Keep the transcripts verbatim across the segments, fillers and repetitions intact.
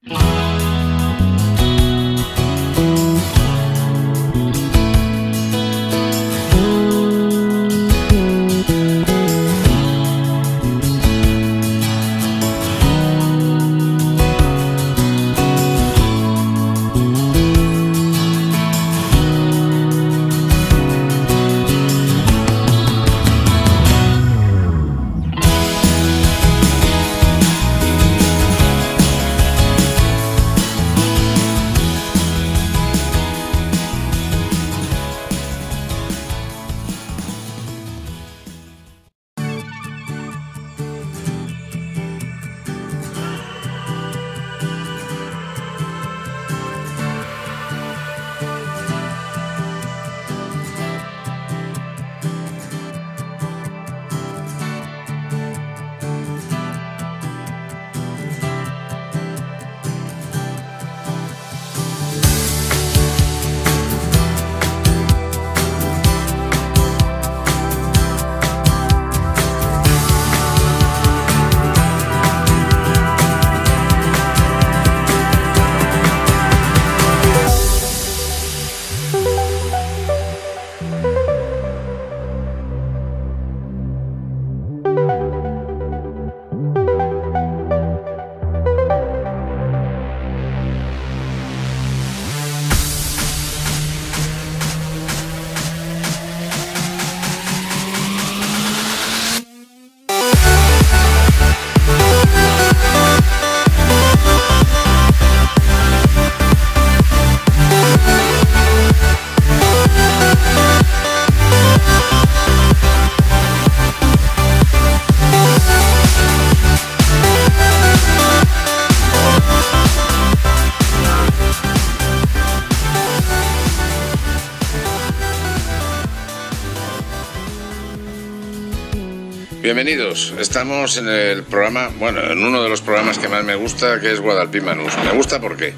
Bienvenidos, estamos en el programa, bueno, en uno de los programas que más me gusta, que es Guadalpí-Manús. Me gusta porque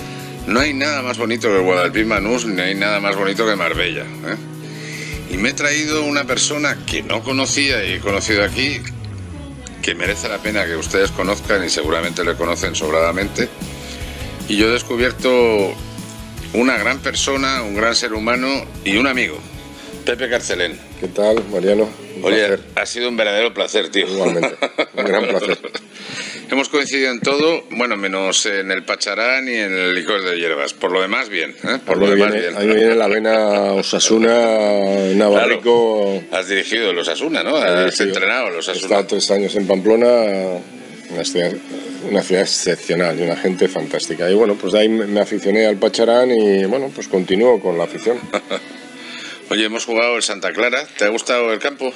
no hay nada más bonito que Guadalpí-Manús, ni hay nada más bonito que Marbella, ¿eh? Y me he traído una persona que no conocía y he conocido aquí, que merece la pena que ustedes conozcan y seguramente le conocen sobradamente. Y yo he descubierto una gran persona, un gran ser humano y un amigo, Pepe Carcelén. ¿Qué tal, Mariano? Un Oye, placer. ha sido un verdadero placer, tío. Igualmente, un gran placer. Hemos coincidido en todo, bueno, menos en el pacharán y en el licor de hierbas. Por lo demás, bien, ¿eh? Por a lo mí demás, viene, bien. A mí me viene la vena Osasuna, Navarrico. Claro, has dirigido los Asuna, ¿no? He Has dirigido. entrenado los He Asuna. estado tres años en Pamplona, una ciudad, una ciudad excepcional y una gente fantástica. Y bueno, pues de ahí me me aficioné al pacharán y bueno, pues continúo con la afición. Oye, hemos jugado el Santa Clara. ¿Te ha gustado el campo?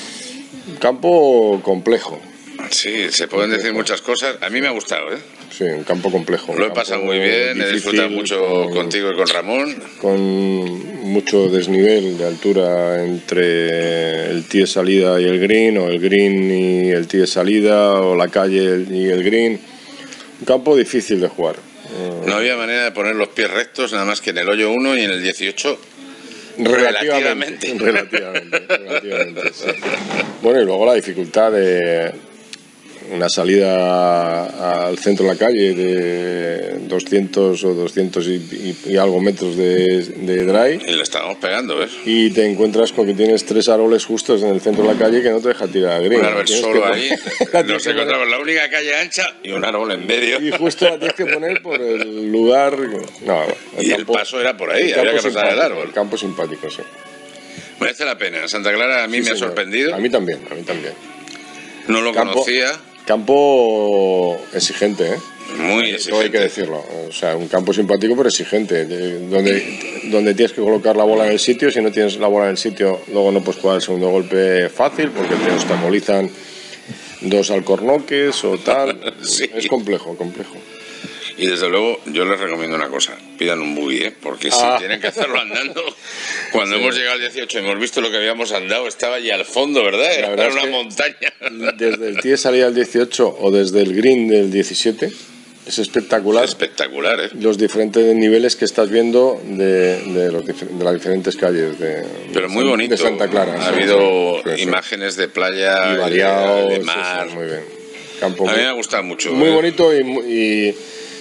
Campo complejo. Sí, se pueden decir muchas cosas. A mí me ha gustado, ¿eh? Sí, un campo complejo. Lo he un pasado campo muy bien, he difícil, disfrutado mucho con- contigo y con Ramón. con mucho desnivel de altura entre el tee de salida y el green, o el green y el tee de salida, o la calle y el green. Un campo difícil de jugar. No había manera de poner los pies rectos, nada más que en el hoyo uno y en el dieciocho. Relativamente. Relativamente, relativamente, sí. Bueno, y luego la dificultad de una salida al centro de la calle de doscientos o doscientos y, y- y algo metros de, de dry. Y le estábamos pegando, ¿ves? Y te encuentras con que tienes tres árboles justos en el centro de la calle que no te deja tirar a green. Un árbol Tienes solo que ahí. poner- Nos encontramos la única calle ancha y un árbol en medio. Y justo la tienes que poner por el lugar. No, Y el paso era por ahí, el había campo que pasar el simpático, árbol. El campo simpático, sí. Merece la pena. Santa Clara a mí Sí, me ha señor. sorprendido. A mí también, a mí también. No lo Campo- conocía. Campo exigente, ¿eh? Muy Todo hay que exigente. decirlo. O sea, un campo simpático pero exigente. de- donde, donde tienes que colocar la bola en el sitio. Si no tienes la bola en el sitio, luego no puedes jugar el segundo golpe fácil porque te obstaculizan dos alcornoques o tal. Sí. Es complejo, complejo. Y desde luego yo les recomiendo una cosa, pidan un buggy, ¿eh? Porque si Ah. tienen que hacerlo andando, cuando Sí. hemos llegado al dieciocho y hemos visto lo que habíamos andado, estaba allí al fondo, ¿verdad? La Era verdad es una que montaña. Desde el tee de salida del dieciocho o desde el green del diecisiete es espectacular. Espectacular, ¿eh? Los diferentes niveles que estás viendo de, de, los difer- de las diferentes calles de, Pero muy de bonito. Santa Clara. Ha Sí, habido sí, sí, sí. imágenes de playa, Y variado, de sí, mar. sí, muy bien. Campo A mí muy, me ha gustado mucho. muy ¿eh? bonito y, mu- y,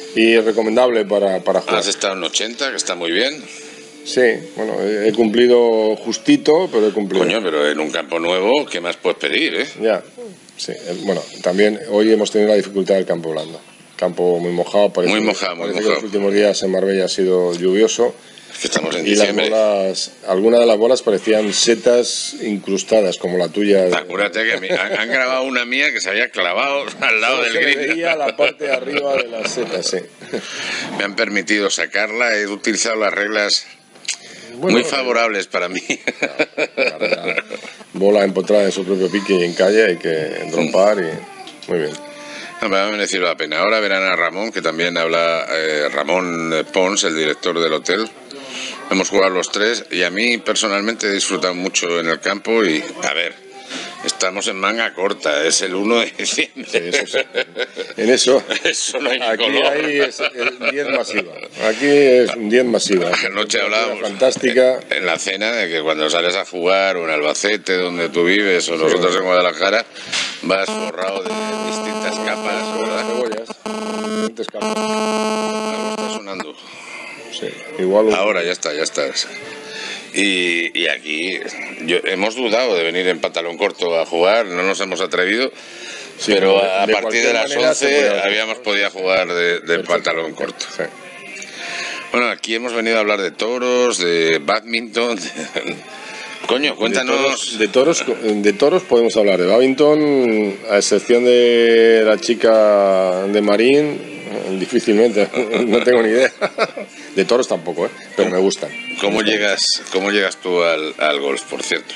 y recomendable para, para jugar. Has estado en ochenta, que está muy bien. Sí, bueno, he cumplido justito, pero he cumplido. Coño, pero en un campo nuevo, ¿qué más puedes pedir, eh? Ya, sí. Bueno, también hoy hemos tenido la dificultad del campo blando. Campo muy mojado, parece, muy mojado, muy parece mojado. que los últimos días en Marbella ha sido lluvioso. Es que estamos en y diciembre. Las bolas, algunas de las bolas parecían setas incrustadas, como la tuya. Acuérdate que me, han, han grabado una mía que se había clavado al lado del se green. veía la parte de arriba de las setas, sí. Me han permitido sacarla, he utilizado las reglas bueno, muy favorables para mí. La, la bola empotrada en su propio pique y en calle, hay que drompar y muy bien. No, me ha merecido la pena. Ahora verán a Ramón, que también habla eh, Ramón Pons, el director del hotel. Hemos jugado los tres y a mí personalmente he disfrutado mucho en el campo y, a ver, estamos en manga corta, es el uno de diciembre. Sí, eso sí. En eso, eso no hay aquí color. Hay es, es diez masiva. Aquí es un diez masiva. Anoche hablábamos fantástica. En, en la cena de que cuando sales a jugar o en Albacete, donde tú vives, o nosotros sí, en Guadalajara, vas forrado de distintas capas, ¿verdad? Cebollas, diferentes capas. Algo está sonando. Sí, igual. Ahora ya está, ya está. Y, y aquí yo, hemos dudado de venir en pantalón corto a jugar, no nos hemos atrevido, sí, pero a, a de partir de las once habíamos podido jugar de, de pantalón corto. Sí. Bueno, aquí hemos venido a hablar de toros, de badminton. De... Coño, cuéntanos. De toros, de toros, de toros podemos hablar de badminton, a excepción de la chica de Marín. Difícilmente, no tengo ni idea. De toros tampoco, ¿eh? Pero me gustan. ¿Cómo llegas, cómo llegas tú al, al golf, por cierto?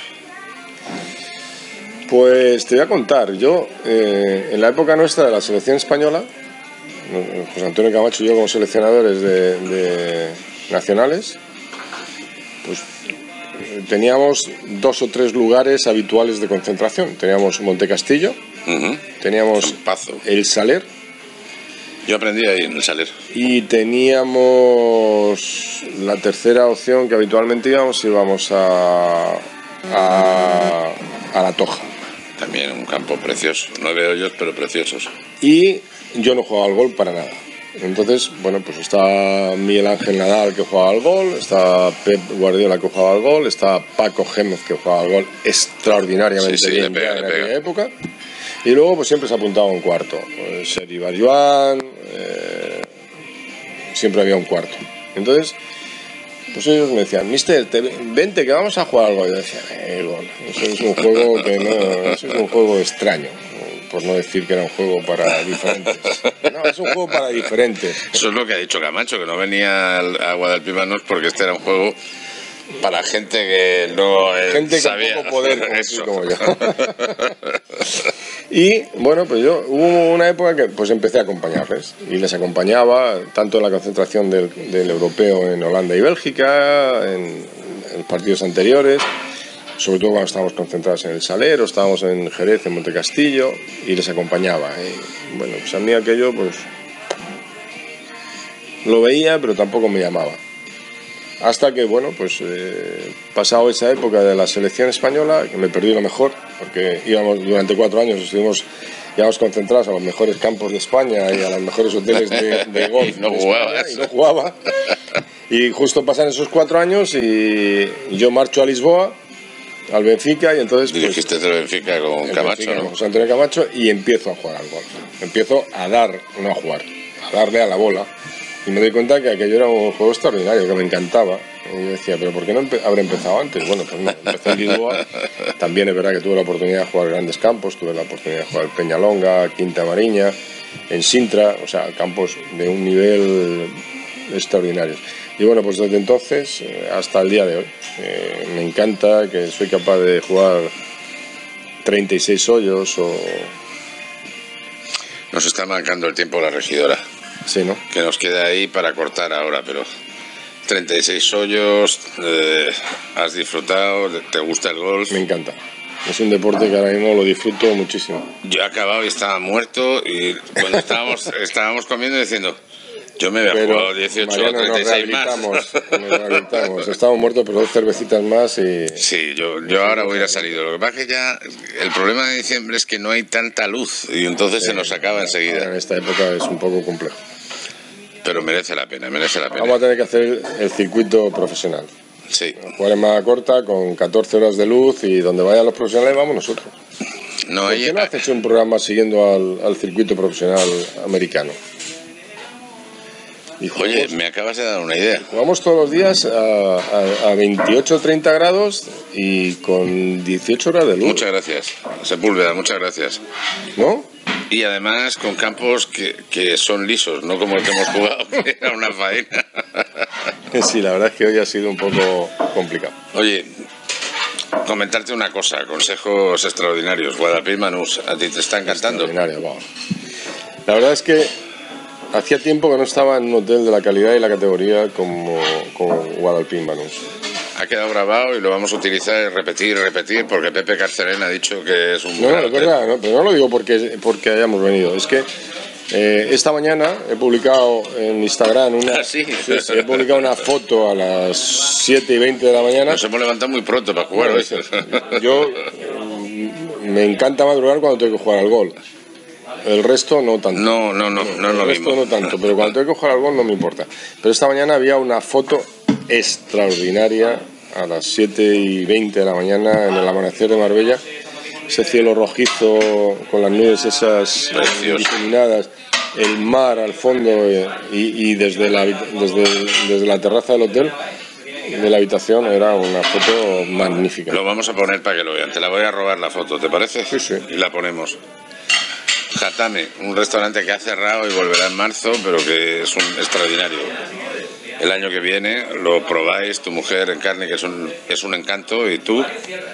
Pues te voy a contar. Yo, eh, en la época nuestra de la selección española, José Antonio Camacho y yo como seleccionadores de, de nacionales, pues teníamos dos o tres lugares habituales de concentración. Teníamos Montecastillo, uh-huh. teníamos Pazo. El Saler. Yo aprendí ahí en el Saler. Y teníamos la tercera opción que habitualmente íbamos, íbamos a, a, a La Toja. También un campo precioso, nueve hoyos pero preciosos. Y yo no jugaba al golf para nada. Entonces, bueno, pues está Miguel Ángel Nadal que jugaba al golf, está Pep Guardiola que jugaba al golf, está Paco Gémez que jugaba al golf extraordinariamente sí, sí, bien pega, en aquella época. Y luego pues siempre se apuntaba un cuarto, pues, Seri Barjuan, eh, siempre había un cuarto. Entonces, pues ellos me decían, mister, te, vente que vamos a jugar algo. Y yo decía, eh, bueno, eso es un juego que no, eso es un juego extraño, por no decir que era un juego para diferentes. No, es un juego para diferentes. Eso es lo que ha dicho Camacho, que no venía a Guadalpímanos porque este era un juego para gente que no eh, gente sabía. Con poco poder, como, eso. Como yo. Y bueno, pues yo hubo una época que pues empecé a acompañarles y les acompañaba tanto en la concentración del, del europeo en Holanda y Bélgica, en, en partidos anteriores, sobre todo cuando estábamos concentrados en el Saler o estábamos en Jerez, en Montecastillo, y les acompañaba. Y bueno, pues a mí aquello pues lo veía, pero tampoco me llamaba. Hasta que, bueno, pues eh, pasado esa época de la selección española, que me perdí lo mejor, porque íbamos durante cuatro años, estuvimos, íbamos concentrados a los mejores campos de España y a los mejores hoteles de, de golf. Y no jugabas. Y no jugaba. Y justo pasan esos cuatro años y yo marcho a Lisboa, al Benfica, y entonces... Pues, dirigiste el Benfica con Camacho, Benfica, ¿no? Con José Antonio Camacho, y empiezo a jugar al golf. Empiezo a dar, no a jugar, a darle a la bola. Y me doy cuenta que aquello era un juego extraordinario, que me encantaba. Y yo decía, ¿pero por qué no empe habré empezado antes? Bueno, pues no, empecé en Lisboa. También es verdad que tuve la oportunidad de jugar grandes campos, tuve la oportunidad de jugar en Peñalonga, Quinta Mariña, en Sintra, o sea, campos de un nivel extraordinario. Y bueno, pues desde entonces hasta el día de hoy, eh, me encanta que soy capaz de jugar treinta y seis hoyos o... Nos está marcando el tiempo la regidora. Sí, ¿no? Que nos queda ahí para cortar ahora, pero treinta y seis hoyos, eh, has disfrutado, te gusta el golf. Me encanta. Es un deporte que ahora mismo lo disfruto muchísimo. Yo he acabado y estaba muerto y cuando estábamos, estábamos comiendo diciendo, yo me había pero, jugado dieciocho o treinta y seis más. Nos rehabilitamos, estábamos muertos, pero dos cervecitas más y... Sí, yo, yo ahora voy a ir a salir. Lo que pasa es que ya el problema de diciembre es que no hay tanta luz y entonces eh, se nos acaba enseguida. En esta época es un poco complejo. Pero merece la pena, merece la pena. Vamos a tener que hacer el circuito profesional. Sí. Jugar en manga corta, con catorce horas de luz, y donde vayan los profesionales vamos nosotros. No, ¿Por hay... qué no haces un programa siguiendo al, al circuito profesional americano? Y jugamos, oye, me acabas de dar una idea. Jugamos todos los días a, a, a veintiocho o treinta grados y con dieciocho horas de luz. Muchas gracias, Sepúlveda, muchas gracias. ¿No? Y además con campos que, que son lisos, no como el que hemos jugado, que era una faena. Sí, la verdad es que hoy ha sido un poco complicado. Oye, comentarte una cosa, consejos extraordinarios. Guadalpín Manús, ¿a ti te está encantando? Extraordinario, wow. La verdad es que hacía tiempo que no estaba en un hotel de la calidad y la categoría como, como Guadalpín Manús. Ha quedado grabado y lo vamos a utilizar y repetir y repetir porque Pepe Carcelén ha dicho que es un... No, no, es verdad, no, pero no lo digo porque, porque hayamos venido, es que eh, esta mañana he publicado en Instagram una, ¿Ah, sí? Sí, sí, he publicado una foto a las siete y veinte de la mañana. Nos hemos levantado muy pronto para jugar. No, yo me encanta madrugar cuando tengo que jugar al gol. El resto no tanto. No, no, no, no es lo El resto mismo. no tanto, pero cuando tengo que jugar al gol no me importa. Pero esta mañana había una foto extraordinaria a las siete y veinte de la mañana en el amanecer de Marbella. Ese cielo rojizo con las nubes esas difuminadas, el mar al fondo eh, y, y desde, la, desde, desde la terraza del hotel, de la habitación, era una foto magnífica. Lo vamos a poner para que lo vean. Te la voy a robar la foto, ¿te parece? Sí, sí. Y la ponemos. Jatame, un restaurante que ha cerrado y volverá en marzo, pero que es un extraordinario. El año que viene lo probáis, tu mujer en carne, que es un, es un encanto, y tú,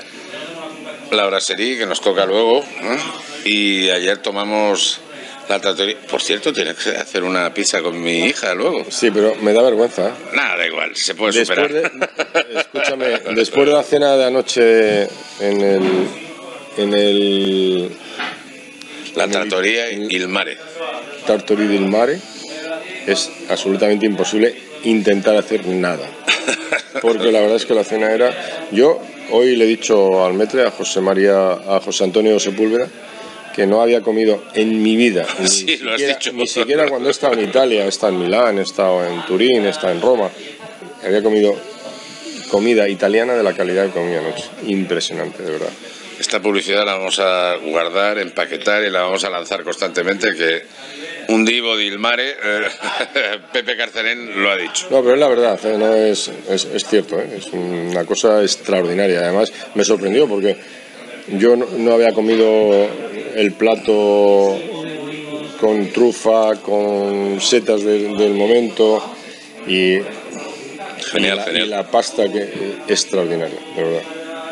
la brasserie, que nos toca luego, ¿eh? Y ayer tomamos la trattoria. Por cierto, tienes que hacer una pizza con mi hija luego. Sí, pero me da vergüenza, ¿eh? Nada, da igual, se puede después superar. De, escúchame, después de la cena de anoche en el... En el La trattoria Il Mare. Trattoria del Mare, es absolutamente imposible intentar hacer nada. Porque la verdad es que la cena era... Yo hoy le he dicho al metre, a José María, a José Antonio Sepúlveda, que no había comido en mi vida, ni, sí, siquiera, lo has dicho. ni siquiera cuando he estado en Italia, he estado en Milán, he estado en Turín, he estado en Roma, había comido comida italiana de la calidad que comía anoche. Impresionante, de verdad. Esta publicidad la vamos a guardar, empaquetar y la vamos a lanzar constantemente, que un divo de Il Mare, eh, Pepe Carcelén lo ha dicho. No, pero es la verdad, ¿eh? No es, es, es cierto, ¿eh? Es una cosa extraordinaria. Además, me sorprendió porque yo no, no había comido el plato con trufa, con setas de, del momento y, genial, y, la, genial. y la pasta, que extraordinaria, de verdad.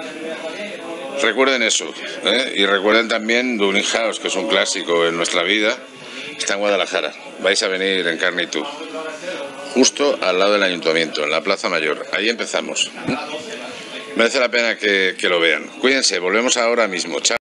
Recuerden eso, ¿eh? Y recuerden también Dublin House, que es un clásico en nuestra vida. Está en Guadalajara, vais a venir en carne y tú, justo al lado del ayuntamiento, en la Plaza Mayor. Ahí empezamos. Merece la pena que, que lo vean. Cuídense, volvemos ahora mismo. Chao.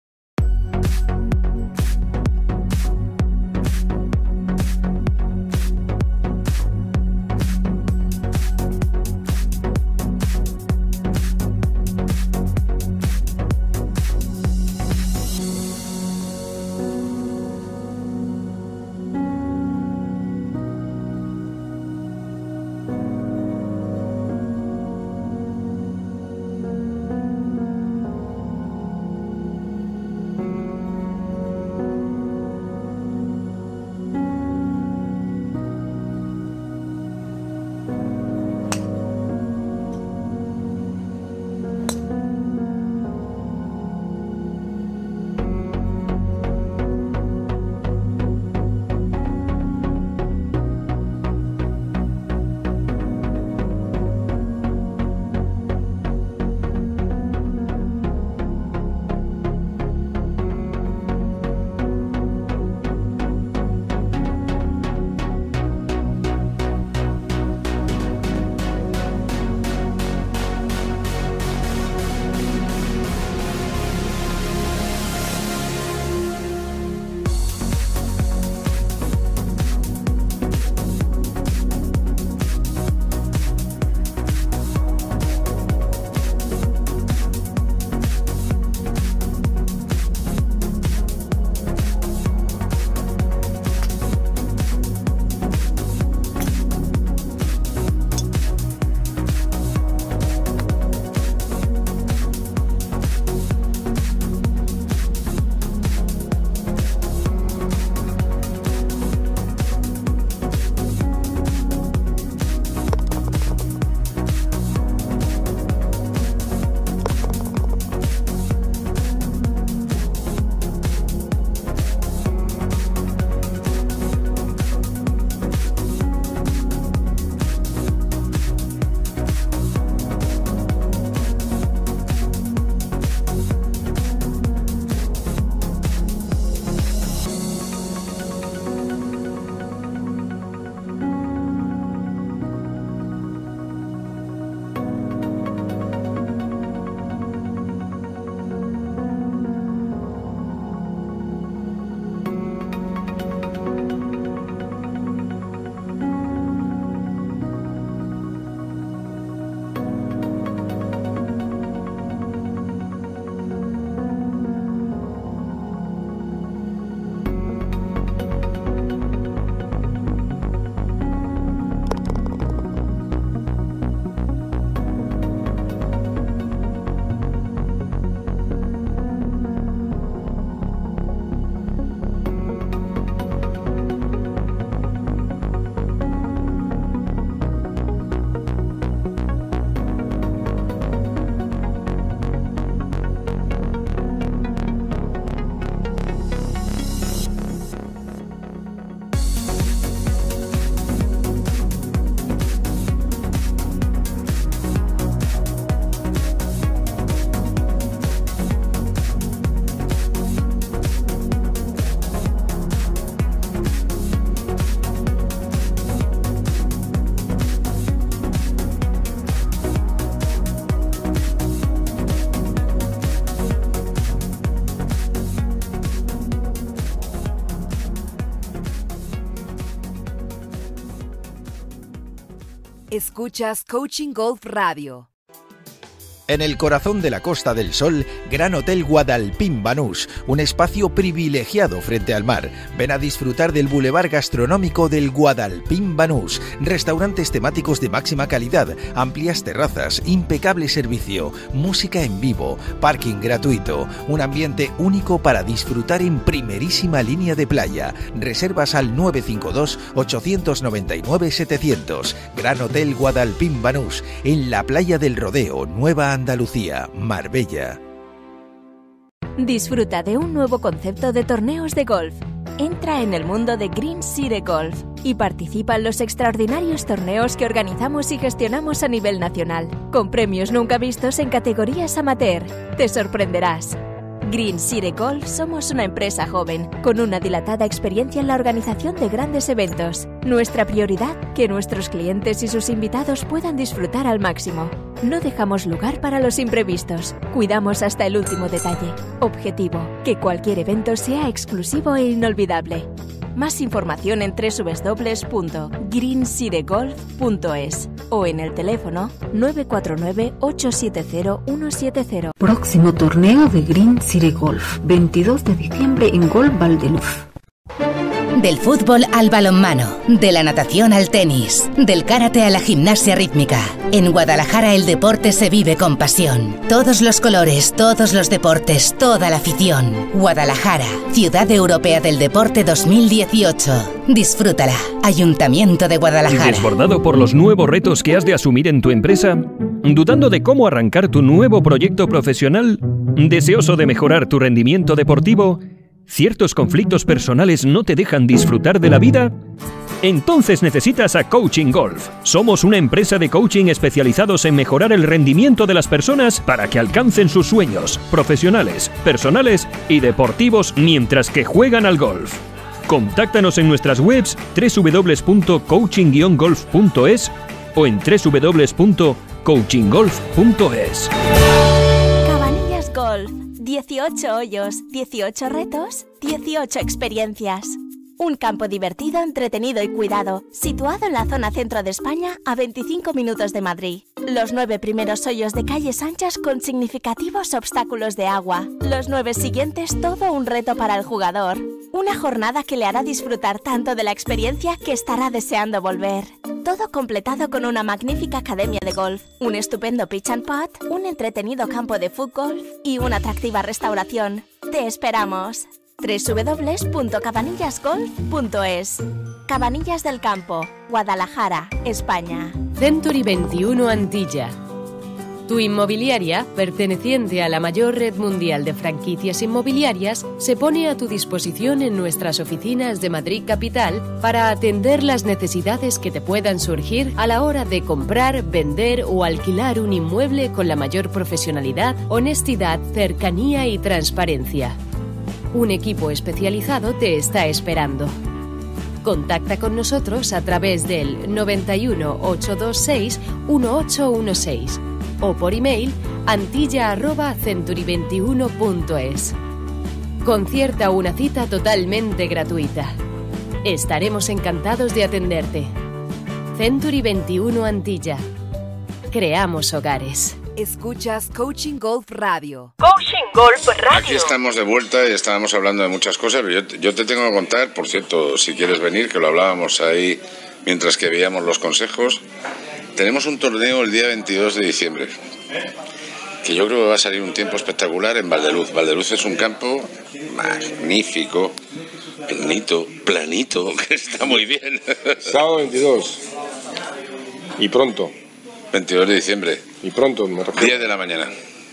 Escuchas Coaching Golf Radio. En el corazón de la Costa del Sol, Gran Hotel Guadalpín Banús, un espacio privilegiado frente al mar. Ven a disfrutar del bulevar gastronómico del Guadalpín Banús, restaurantes temáticos de máxima calidad, amplias terrazas, impecable servicio, música en vivo, parking gratuito, un ambiente único para disfrutar en primerísima línea de playa. Reservas al nueve cinco dos, ocho nueve nueve, setecientos. Gran Hotel Guadalpín Banús, en la playa del Rodeo, Nueva Andalucía, Marbella. Disfruta de un nuevo concepto de torneos de golf. Entra en el mundo de Green City Golf y participa en los extraordinarios torneos que organizamos y gestionamos a nivel nacional, con premios nunca vistos en categorías amateur. Te sorprenderás. Green City Golf somos una empresa joven, con una dilatada experiencia en la organización de grandes eventos. Nuestra prioridad, que nuestros clientes y sus invitados puedan disfrutar al máximo. No dejamos lugar para los imprevistos. Cuidamos hasta el último detalle. Objetivo, que cualquier evento sea exclusivo e inolvidable. Más información en doble u doble u doble u punto green city golf punto es o en el teléfono nueve cuatro nueve, ocho siete cero, uno siete cero. Próximo torneo de Green City Golf, veintidós de diciembre en Golf Valdeluz. Del fútbol al balonmano, de la natación al tenis, del karate a la gimnasia rítmica. En Guadalajara el deporte se vive con pasión. Todos los colores, todos los deportes, toda la afición. Guadalajara, Ciudad Europea del Deporte dos mil dieciocho. Disfrútala. Ayuntamiento de Guadalajara. ¿Desbordado por los nuevos retos que has de asumir en tu empresa? ¿Dudando de cómo arrancar tu nuevo proyecto profesional? ¿Deseoso de mejorar tu rendimiento deportivo? ¿Ciertos conflictos personales no te dejan disfrutar de la vida? Entonces necesitas a Coaching Golf. Somos una empresa de coaching especializados en mejorar el rendimiento de las personas para que alcancen sus sueños profesionales, personales y deportivos mientras que juegan al golf. Contáctanos en nuestras webs doble u doble u doble u punto coaching guion golf punto es o en doble u doble u doble u punto coaching golf punto es. Cabanillas Golf. dieciocho hoyos, dieciocho retos, dieciocho experiencias. Un campo divertido, entretenido y cuidado, situado en la zona centro de España, a veinticinco minutos de Madrid. Los nueve primeros hoyos de calles anchas con significativos obstáculos de agua. Los nueve siguientes, todo un reto para el jugador. Una jornada que le hará disfrutar tanto de la experiencia que estará deseando volver. Todo completado con una magnífica academia de golf, un estupendo pitch and putt, un entretenido campo de fútbol y una atractiva restauración. ¡Te esperamos! doble u doble u doble u punto cabanillas golf punto es. Cabanillas del Campo, Guadalajara, España. Century veintiuno Antilla. Tu inmobiliaria, perteneciente a la mayor red mundial de franquicias inmobiliarias, se pone a tu disposición en nuestras oficinas de Madrid Capital para atender las necesidades que te puedan surgir a la hora de comprar, vender o alquilar un inmueble con la mayor profesionalidad, honestidad, cercanía y transparencia. Un equipo especializado te está esperando. Contacta con nosotros a través del noventa y uno, ochocientos veintiséis, dieciocho dieciséis o por email antilla arroba century veintiuno punto es. Concierta una cita totalmente gratuita. Estaremos encantados de atenderte. Century veintiuno Antilla. Creamos hogares. Escuchas Coaching Golf Radio. Coaching Golf Radio. Aquí estamos de vuelta y estábamos hablando de muchas cosas, pero yo, yo te tengo que contar, por cierto, si quieres venir, que lo hablábamos ahí mientras que veíamos los consejos. Tenemos un torneo el día veintidós de diciembre, que yo creo que va a salir un tiempo espectacular en Valdeluz. Valdeluz es un campo magnífico, planito, planito, que está muy bien. Sábado veintidós. Y pronto. veintidós de diciembre. Y pronto, me refiero. diez de la mañana.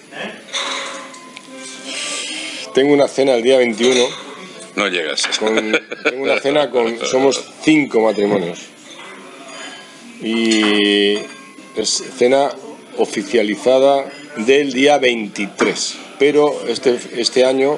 Tengo una cena el día veintiuno. No llegas. Con, tengo una cena con... Somos cinco matrimonios. Y es cena oficializada del día veintitrés. Pero este, este año,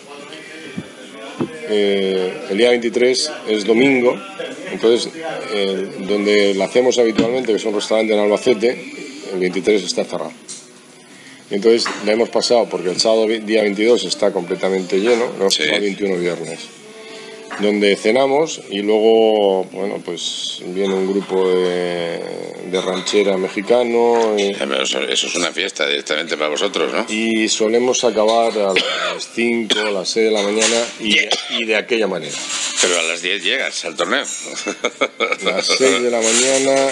eh, el día veintitrés es domingo. Entonces, eh, donde la hacemos habitualmente, que es un restaurante en Albacete, el veintitrés está cerrado. Entonces la hemos pasado, porque el sábado día veintidós está completamente lleno, lo hemos sí. pasado veintiuno viernes. donde cenamos y luego, bueno, pues viene un grupo de, de ranchera mexicano. Y, eso, eso es una fiesta directamente para vosotros, ¿no? Y solemos acabar a las cinco, a las seis de la mañana y, y de aquella manera. Pero a las diez llegas al torneo. A las seis de la mañana...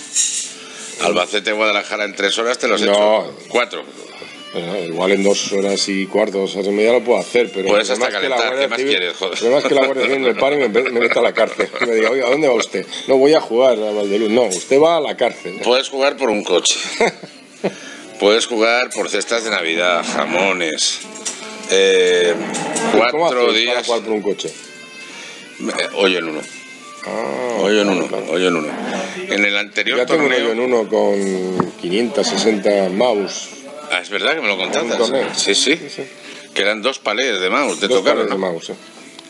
Albacete-Guadalajara en tres horas te los he no, hecho. Cuatro. Bueno, igual en dos horas y cuarto, dos horas y media lo puedo hacer, pero... Puedes hasta calentar, ¿qué más Civil, quieres, joder? El problema es que la Guardia Civil me pare y me, me meta a la cárcel. Y me diga, oiga, ¿a dónde va usted? No, voy a jugar a Valdeluz. No, usted va a la cárcel. Puedes jugar por un coche. Puedes jugar por cestas de Navidad, jamones. Eh, cuatro días... para jugar por un coche? Hoyo en uno. Ah, hoyo en claro, uno, claro. hoyo en uno. En el anterior ya tengo torneo... un hoyo en uno con quinientos sesenta mouse. Ah, es verdad que me lo contaste. Sí, sí, sí, sí. Que eran dos palés de mouse, de dos tocar, palés ¿no? de mouse, eh.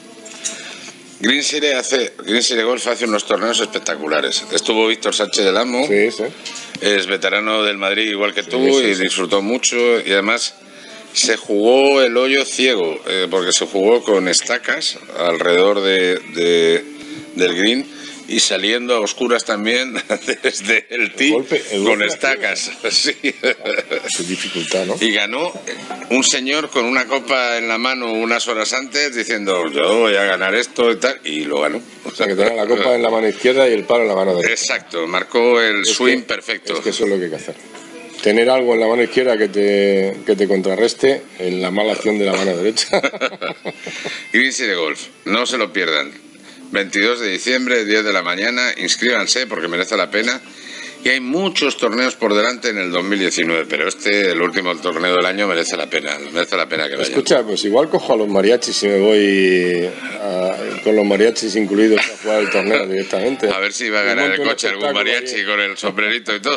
Green Cire hace, Green Cire Golf hace unos torneos espectaculares. Estuvo Víctor Sánchez del Amo, sí, sí. Es veterano del Madrid igual que sí, tú sí, y sí. disfrutó mucho y además se jugó el hoyo ciego, eh, porque se jugó con estacas alrededor de, de, del green y saliendo a oscuras también desde el tee golpe, el con golpe estacas. Sí. Qué dificultad, ¿no? Y ganó un señor con una copa en la mano unas horas antes diciendo yo voy a ganar esto y tal, y lo ganó. O sea, que tenía la copa en la mano izquierda y el palo en la mano derecha. Exacto, marcó el es swing que, perfecto. Es que eso es lo que hay que hacer. Tener algo en la mano izquierda que te, que te contrarreste en la mala acción de la mano derecha. Green Cire Golf, no se lo pierdan. veintidós de diciembre, diez de la mañana, inscríbanse porque merece la pena. Y hay muchos torneos por delante en el dos mil diecinueve, pero este, el último torneo del año, merece la pena, merece la pena que vayan. Escucha, pues igual cojo a los mariachis y me voy a, con los mariachis incluidos a jugar el torneo directamente. A ver si va a ganar el coche algún mariachi ahí con el sombrerito y todo.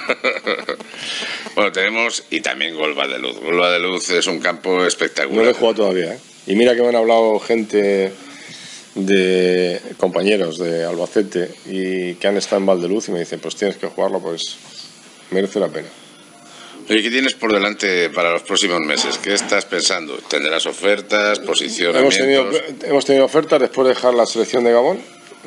Bueno, tenemos, y también Golf Valdeluz. Golf Valdeluz es un campo espectacular. No lo he jugado todavía, ¿eh? Y mira que me han hablado gente de compañeros de Albacete y que han estado en Valdeluz y me dicen, pues tienes que jugarlo, pues merece la pena. Oye, ¿qué tienes por delante para los próximos meses? ¿Qué estás pensando? ¿Tendrás ofertas, Hemos posicionamientos? tenido, hemos tenido ofertas después de dejar la selección de Gabón.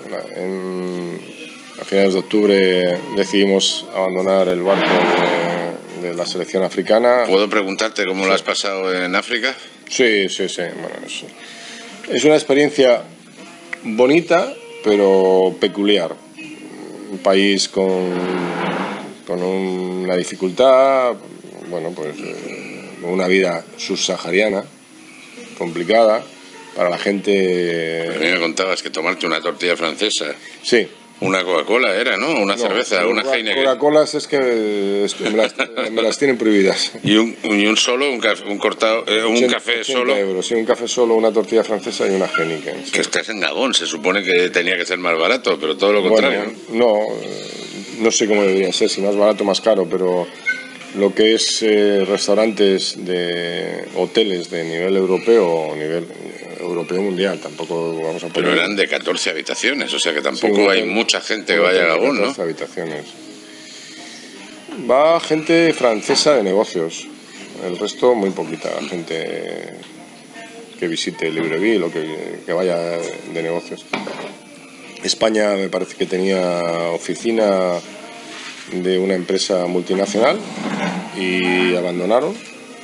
En, a finales de octubre decidimos abandonar el barco de, de la selección africana. ¿Puedo preguntarte cómo sí. lo has pasado en África? Sí, sí, sí. Bueno, es, es una experiencia bonita, pero peculiar. Un país con, con una dificultad, bueno, pues una vida subsahariana, complicada, para la gente... A mí me contabas que tomarte una tortilla francesa... Sí. Una Coca-Cola era, ¿no? Una no, cerveza, una Heineken. Coca-Colas es que, es que me, las, me las tienen prohibidas. ¿Y un, y un solo, un, café, un cortado, eh, un ochenta, café ochenta solo? euros, sí, un café solo, una tortilla francesa y una Heineken. Sí. Que estás en Gabón, se supone que tenía que ser más barato, pero todo lo contrario. Bueno, no, no sé cómo debería ser, si más barato o más caro, pero lo que es eh, restaurantes de hoteles de nivel europeo o nivel europeo mundial, tampoco vamos a poner... Pero eran de catorce habitaciones, o sea que tampoco sí, hay mucha gente que vaya a Gabón, ¿no? catorce habitaciones. Va gente francesa de negocios, el resto muy poquita gente que visite Libreville o que, que vaya de negocios. España me parece que tenía oficina de una empresa multinacional y abandonaron,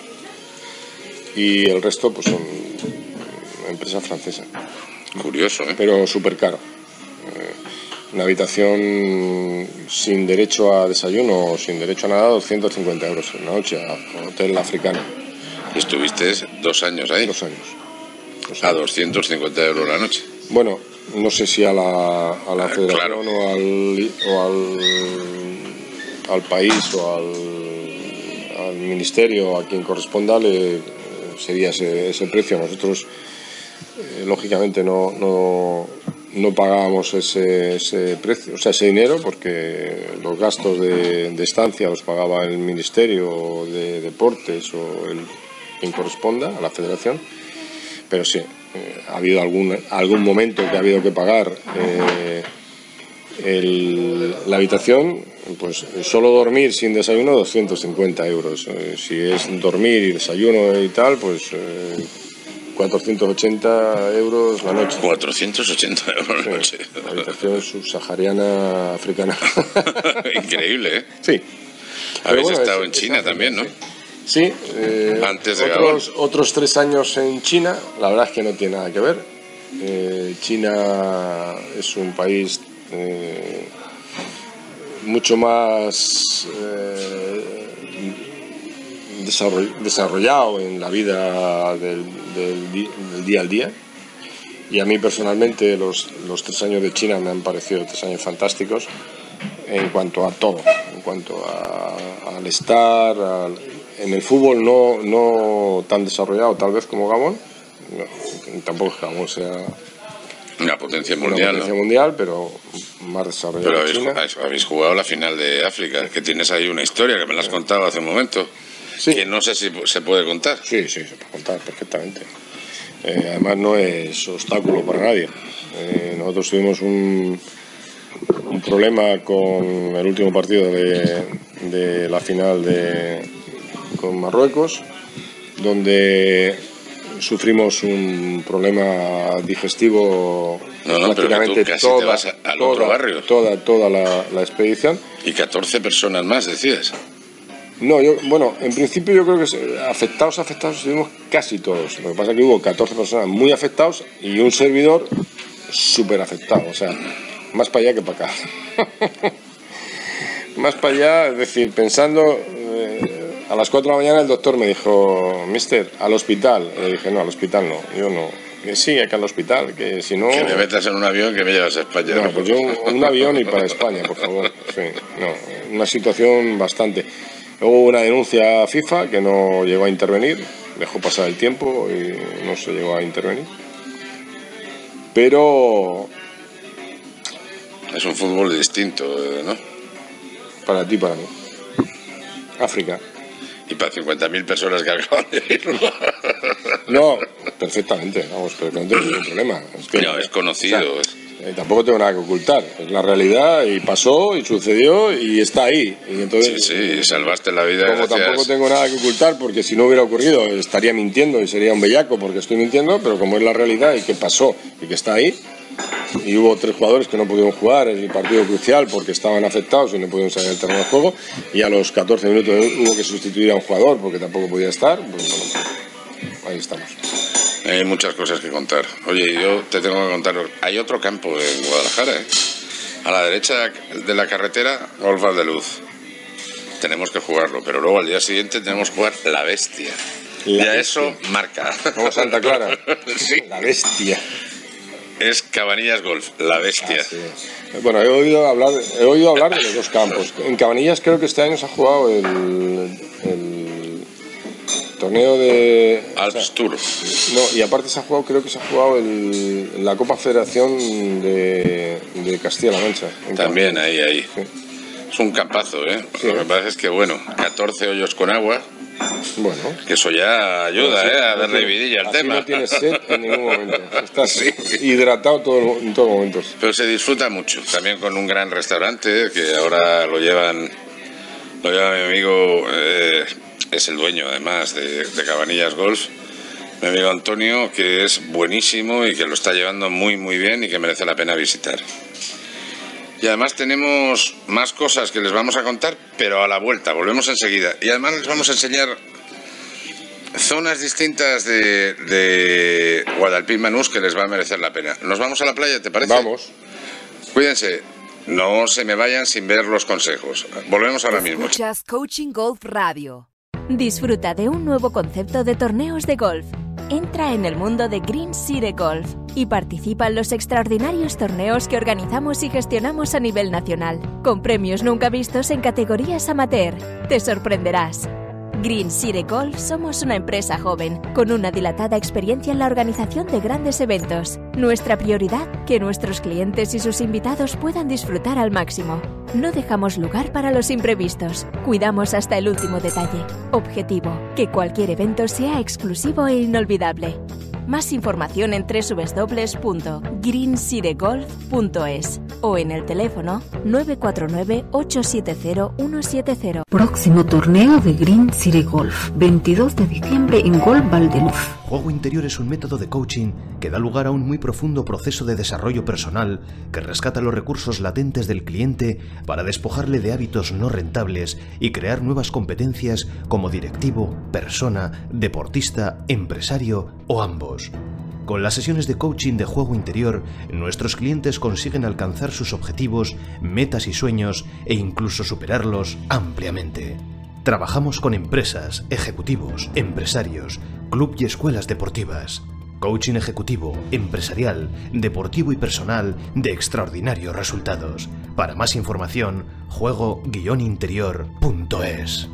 y el resto pues son empresa francesa. Curioso, ¿eh? Pero súper caro. Eh, una habitación sin derecho a desayuno o sin derecho a nada, doscientos cincuenta euros en la noche, a hotel africano. ¿Y estuviste dos años ahí? Dos años. Dos años. A doscientos cincuenta euros la noche. Bueno, no sé si a la, a la ah, federación claro. o, al, o al, al país o al, al ministerio, a quien corresponda, le sería ese, ese precio. Nosotros Eh, lógicamente no, no, no pagábamos ese, ese precio, o sea, ese dinero, porque los gastos de, de estancia los pagaba el Ministerio de Deportes o el quien corresponda a la federación, pero sí, eh, ha habido algún, algún momento que ha habido que pagar eh, el, la habitación, pues solo dormir sin desayuno doscientos cincuenta euros, eh, si es dormir y desayuno y tal, pues... Eh, cuatrocientos ochenta euros la noche. cuatrocientos ochenta euros la noche. Sí, la habitación subsahariana africana. Increíble, ¿eh? Sí. Habéis bueno, estado es, en China también, ¿no? Sí. Eh, Antes de otros, Gabón. otros tres años en China, la verdad es que no tiene nada que ver. Eh, China es un país eh, mucho más eh, desarrollado en la vida del, del, del día al día, y a mí personalmente los, los tres años de China me han parecido tres años fantásticos en cuanto a todo, en cuanto a, al estar, al, en el fútbol no, no tan desarrollado tal vez como Gabón, no, tampoco es que Gabón sea una potencia mundial, una potencia ¿no? mundial, pero más desarrollado. Pero habéis, China. habéis jugado la final de África, que tienes ahí una historia que me la has contado hace un momento, sí. Que no sé si se puede contar. Sí, sí, se puede contar perfectamente. Eh, además no es obstáculo para nadie. Eh, nosotros tuvimos un, un problema con el último partido de, de la final de, con Marruecos, donde sufrimos un problema digestivo no, no, prácticamente pero tú casi toda, te vas al toda, otro barrio. toda, toda la, la expedición. Y catorce personas más, decías. No, yo, bueno, en principio yo creo que afectados, afectados estuvimos casi todos. Lo que pasa es que hubo catorce personas muy afectados y un servidor súper afectado, o sea, más para allá que para acá. Más para allá, es decir, pensando, eh, a las cuatro de la mañana el doctor me dijo, mister, al hospital. Y le dije, no, al hospital no, yo no. Que sí, acá al hospital, que si no... Que me metas en un avión que me llevas a España. No, pues yo un, un avión y para España, por favor. Sí, no, una situación bastante... Hubo una denuncia a FIFA que no llegó a intervenir, dejó pasar el tiempo y no se llegó a intervenir. Pero... Es un fútbol distinto, ¿no? Para ti, para mí. África. Y para cincuenta mil personas que acaban de ir. No, perfectamente, vamos, pero no tengo ningún problema. Es que, no, es conocido. O sea, eh, tampoco tengo nada que ocultar. Es la realidad y pasó y sucedió y está ahí. Y entonces, sí, sí, salvaste la vida. Como gracias. Tampoco tengo nada que ocultar, porque si no hubiera ocurrido estaría mintiendo y sería un bellaco porque estoy mintiendo, pero como es la realidad y que pasó y que está ahí, y hubo tres jugadores que no pudieron jugar en el partido crucial porque estaban afectados y no pudieron salir del terreno de juego, y a los catorce minutos hubo que sustituir a un jugador porque tampoco podía estar, pues bueno, ahí estamos. Hay muchas cosas que contar. Oye, yo te tengo que contar, hay otro campo en Guadalajara, ¿eh? A la derecha de la carretera, Golf Valdeluz. Tenemos que jugarlo, pero luego al día siguiente tenemos que jugar La Bestia. La ya bestia. Eso marca. Como Santa Clara. Sí. La Bestia. Es Cabanillas Golf, La Bestia. Ah, sí. Bueno, he oído hablar, he oído hablar de los dos campos. En Cabanillas creo que este año se ha jugado el, el torneo de... Alps o sea, Tour. No, y aparte se ha jugado, creo que se ha jugado el, la Copa Federación de, de Castilla-La Mancha. También ahí, ahí. Sí. Es un campazo, ¿eh? Sí. Lo que pasa es que, bueno, catorce hoyos con agua. Bueno, que eso ya ayuda, bueno, sí, ¿eh? A darle vidilla al tema. No tienes sed en ningún momento. Estás sí. hidratado todo, en todos momentos. Pero se disfruta mucho. También con un gran restaurante que ahora lo llevan, lo lleva mi amigo, eh, es el dueño además de, de Cabanillas Golf, mi amigo Antonio, que es buenísimo y que lo está llevando muy muy bien y que merece la pena visitar. Y además tenemos más cosas que les vamos a contar, pero a la vuelta, volvemos enseguida. Y además les vamos a enseñar zonas distintas de, de Guadalpín Banús que les va a merecer la pena. ¿Nos vamos a la playa, te parece? Vamos. Cuídense, no se me vayan sin ver los consejos. Volvemos ahora mismo. Escuchas Coaching Golf Radio. Disfruta de un nuevo concepto de torneos de golf. Entra en el mundo de Green City Golf y participa en los extraordinarios torneos que organizamos y gestionamos a nivel nacional, con premios nunca vistos en categorías amateur. Te sorprenderás. Green City Golf somos una empresa joven, con una dilatada experiencia en la organización de grandes eventos. Nuestra prioridad, que nuestros clientes y sus invitados puedan disfrutar al máximo. No dejamos lugar para los imprevistos. Cuidamos hasta el último detalle. Objetivo, que cualquier evento sea exclusivo e inolvidable. Más información en doble u doble u doble u punto green city golf punto es. o en el teléfono nueve cuatro nueve, ocho siete cero, uno siete cero. Próximo torneo de Green City Golf, veintidós de diciembre en Golf Valdeluz. Juego interior es un método de coaching que da lugar a un muy profundo proceso de desarrollo personal que rescata los recursos latentes del cliente para despojarle de hábitos no rentables y crear nuevas competencias como directivo, persona, deportista, empresario o ambos. Con las sesiones de coaching de juego interior, nuestros clientes consiguen alcanzar sus objetivos, metas y sueños e incluso superarlos ampliamente. Trabajamos con empresas, ejecutivos, empresarios, club y escuelas deportivas. Coaching ejecutivo, empresarial, deportivo y personal de extraordinarios resultados. Para más información, juego guion interior punto es.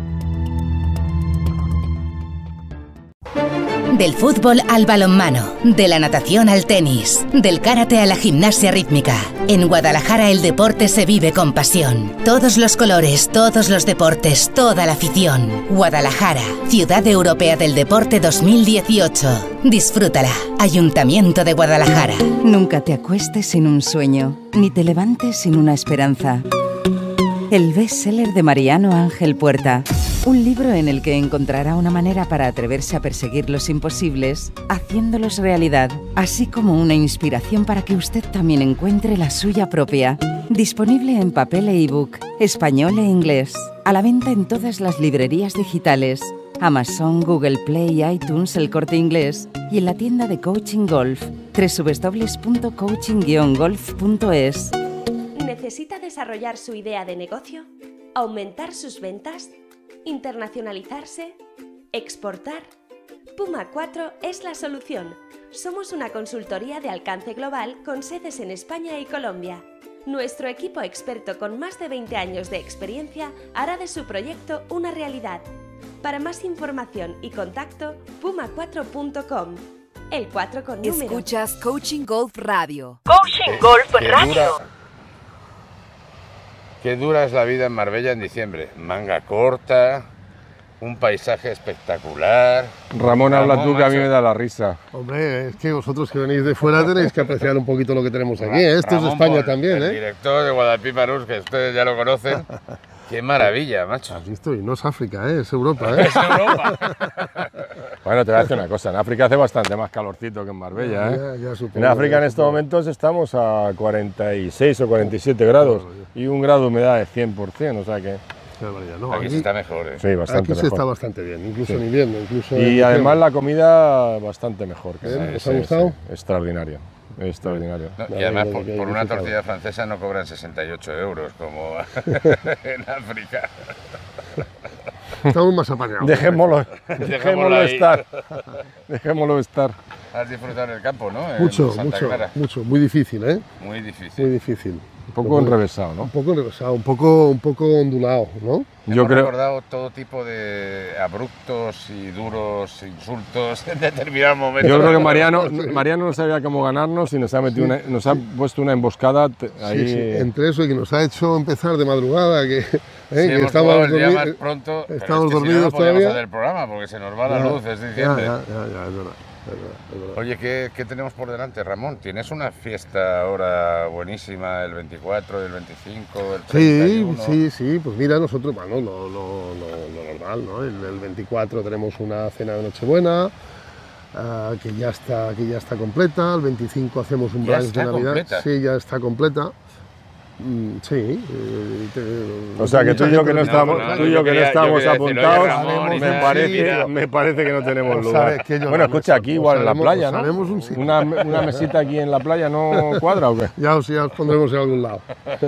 Del fútbol al balonmano, de la natación al tenis, del karate a la gimnasia rítmica. En Guadalajara el deporte se vive con pasión. Todos los colores, todos los deportes, toda la afición. Guadalajara, Ciudad Europea del Deporte dos mil dieciocho. Disfrútala. Ayuntamiento de Guadalajara. Nunca te acuestes sin un sueño, ni te levantes sin una esperanza. El bestseller de Mariano Ángel Puerta. Un libro en el que encontrará una manera para atreverse a perseguir los imposibles, haciéndolos realidad, así como una inspiración para que usted también encuentre la suya propia. Disponible en papel e ebook, español e inglés. A la venta en todas las librerías digitales, Amazon, Google Play, iTunes, El Corte Inglés y en la tienda de Coaching Golf, doble u doble u doble u punto coaching guion golf punto es. ¿Necesita desarrollar su idea de negocio? ¿Aumentar sus ventas? ¿Internacionalizarse? ¿Exportar? Puma cuatro es la solución. Somos una consultoría de alcance global con sedes en España y Colombia. Nuestro equipo experto con más de veinte años de experiencia hará de su proyecto una realidad. Para más información y contacto, puma cuatro punto com. El cuatro con número. Escuchas Coaching Golf Radio. Coaching Golf Radio. Qué dura es la vida en Marbella en diciembre. Manga corta, un paisaje espectacular. Ramón, habla tú que a mí me da la risa. Hombre, es que vosotros que venís de fuera tenéis que apreciar un poquito lo que tenemos aquí. ¿eh? Esto Ramón es España Pol, también, el ¿eh? director de Guadalpín Banús, que ustedes ya lo conocen. Qué maravilla, macho. Has visto, y no es África, ¿eh? Es Europa, ¿eh? Es Europa. Bueno, te voy a decir una cosa, en África hace bastante más calorcito que en Marbella, ¿eh? Ya, ya supongo, en África ya en estos supongo. momentos estamos a cuarenta y seis o cuarenta y siete grados y un grado de humedad de cien por cien, o sea que... No, aquí, aquí se está mejor, ¿eh? Sí, bastante aquí se mejor. está bastante bien, incluso Sí. en invierno. Incluso Y en además diciembre. la comida bastante mejor. Que Bien, sí, ¿os sí, ha gustado? sí, extraordinario, extraordinario. No, y Vale, además lo por, que hay por una disfrutado. tortilla francesa no cobran sesenta y ocho euros como en África. Estamos más apañados. Dejémoslo, Dejémoslo dejémoslo ahí. estar. Dejémoslo estar. Has disfrutado en el campo, ¿no? En Mucho, Santa mucho, Clara. mucho. Muy difícil, ¿eh? Muy difícil. Muy difícil. Un poco enrevesado, ¿no? Un poco enrevesado, un poco, un poco ondulado, ¿no? Yo Hemos creo- recordado todo tipo de abruptos y duros insultos en determinados momentos. Yo creo que Mariano, Mariano no sabía cómo ganarnos y nos ha, metido una- nos ha puesto una emboscada te- ahí. Sí, sí, entre eso y que nos ha hecho empezar de madrugada, que, ¿eh? Sí, que hemos estamos, jugado el día dormi- más pronto, pero estamos es que si no, dormidos no podíamos todavía. hacer el programa porque se nos va la Ya, luz, es diciembre. Ya, ya, ya, es verdad, es verdad, es verdad. Oye, ¿qué, ¿qué tenemos por delante, Ramón? ¿Tienes una fiesta ahora buenísima el veinticuatro, el veinticinco, el treinta y Sí, uno? sí, sí, pues mira, nosotros, bueno, lo, lo- lo- lo normal, ¿no? El, el veinticuatro tenemos una cena de Nochebuena, ah, que, ya está, que ya está completa, el veinticinco hacemos un ¿Ya brunch está de Navidad. completa? Sí, ya está completa. Mm, sí. eh, te- O sea, que tú y yo que no mucha estamos, gente- tú y yo que no quería- yo estamos quería decir, oye, apuntados, Ramón, me, y parece, mira. me parece que no tenemos Pues lugar. sabes que yo Bueno, no escucha, me- aquí igual en la haremos- playa, ¿no? haremos un sitio. Una, una mesita aquí en la playa no cuadra o qué. Ya os, ya os pondremos en algún lado.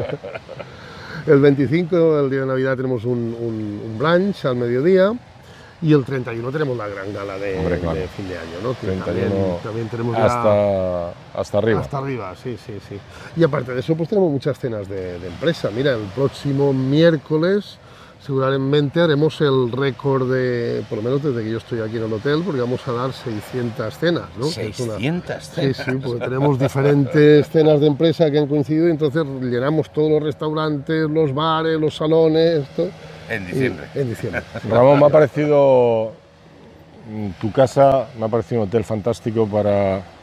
El veinticinco, el día de Navidad, tenemos un, un, un brunch al mediodía. Y el treinta y uno tenemos la gran gala de, Hombre, claro. de fin de año, ¿no? Que treinta y también, uno también tenemos ya hasta, hasta arriba. hasta arriba, sí, sí, sí. Y aparte de eso, pues tenemos muchas cenas de, de empresa. Mira, el próximo miércoles seguramente haremos el récord de, por lo menos desde que yo estoy aquí en el hotel, porque vamos a dar seiscientas cenas, ¿no? Que es una- seiscientas Sí, sí, porque tenemos diferentes cenas de empresa que han coincidido y entonces llenamos todos los restaurantes, los bares, los salones, esto. En diciembre. Y- en diciembre. Ramón, me ha parecido mm, tu casa, me ha parecido un hotel fantástico para,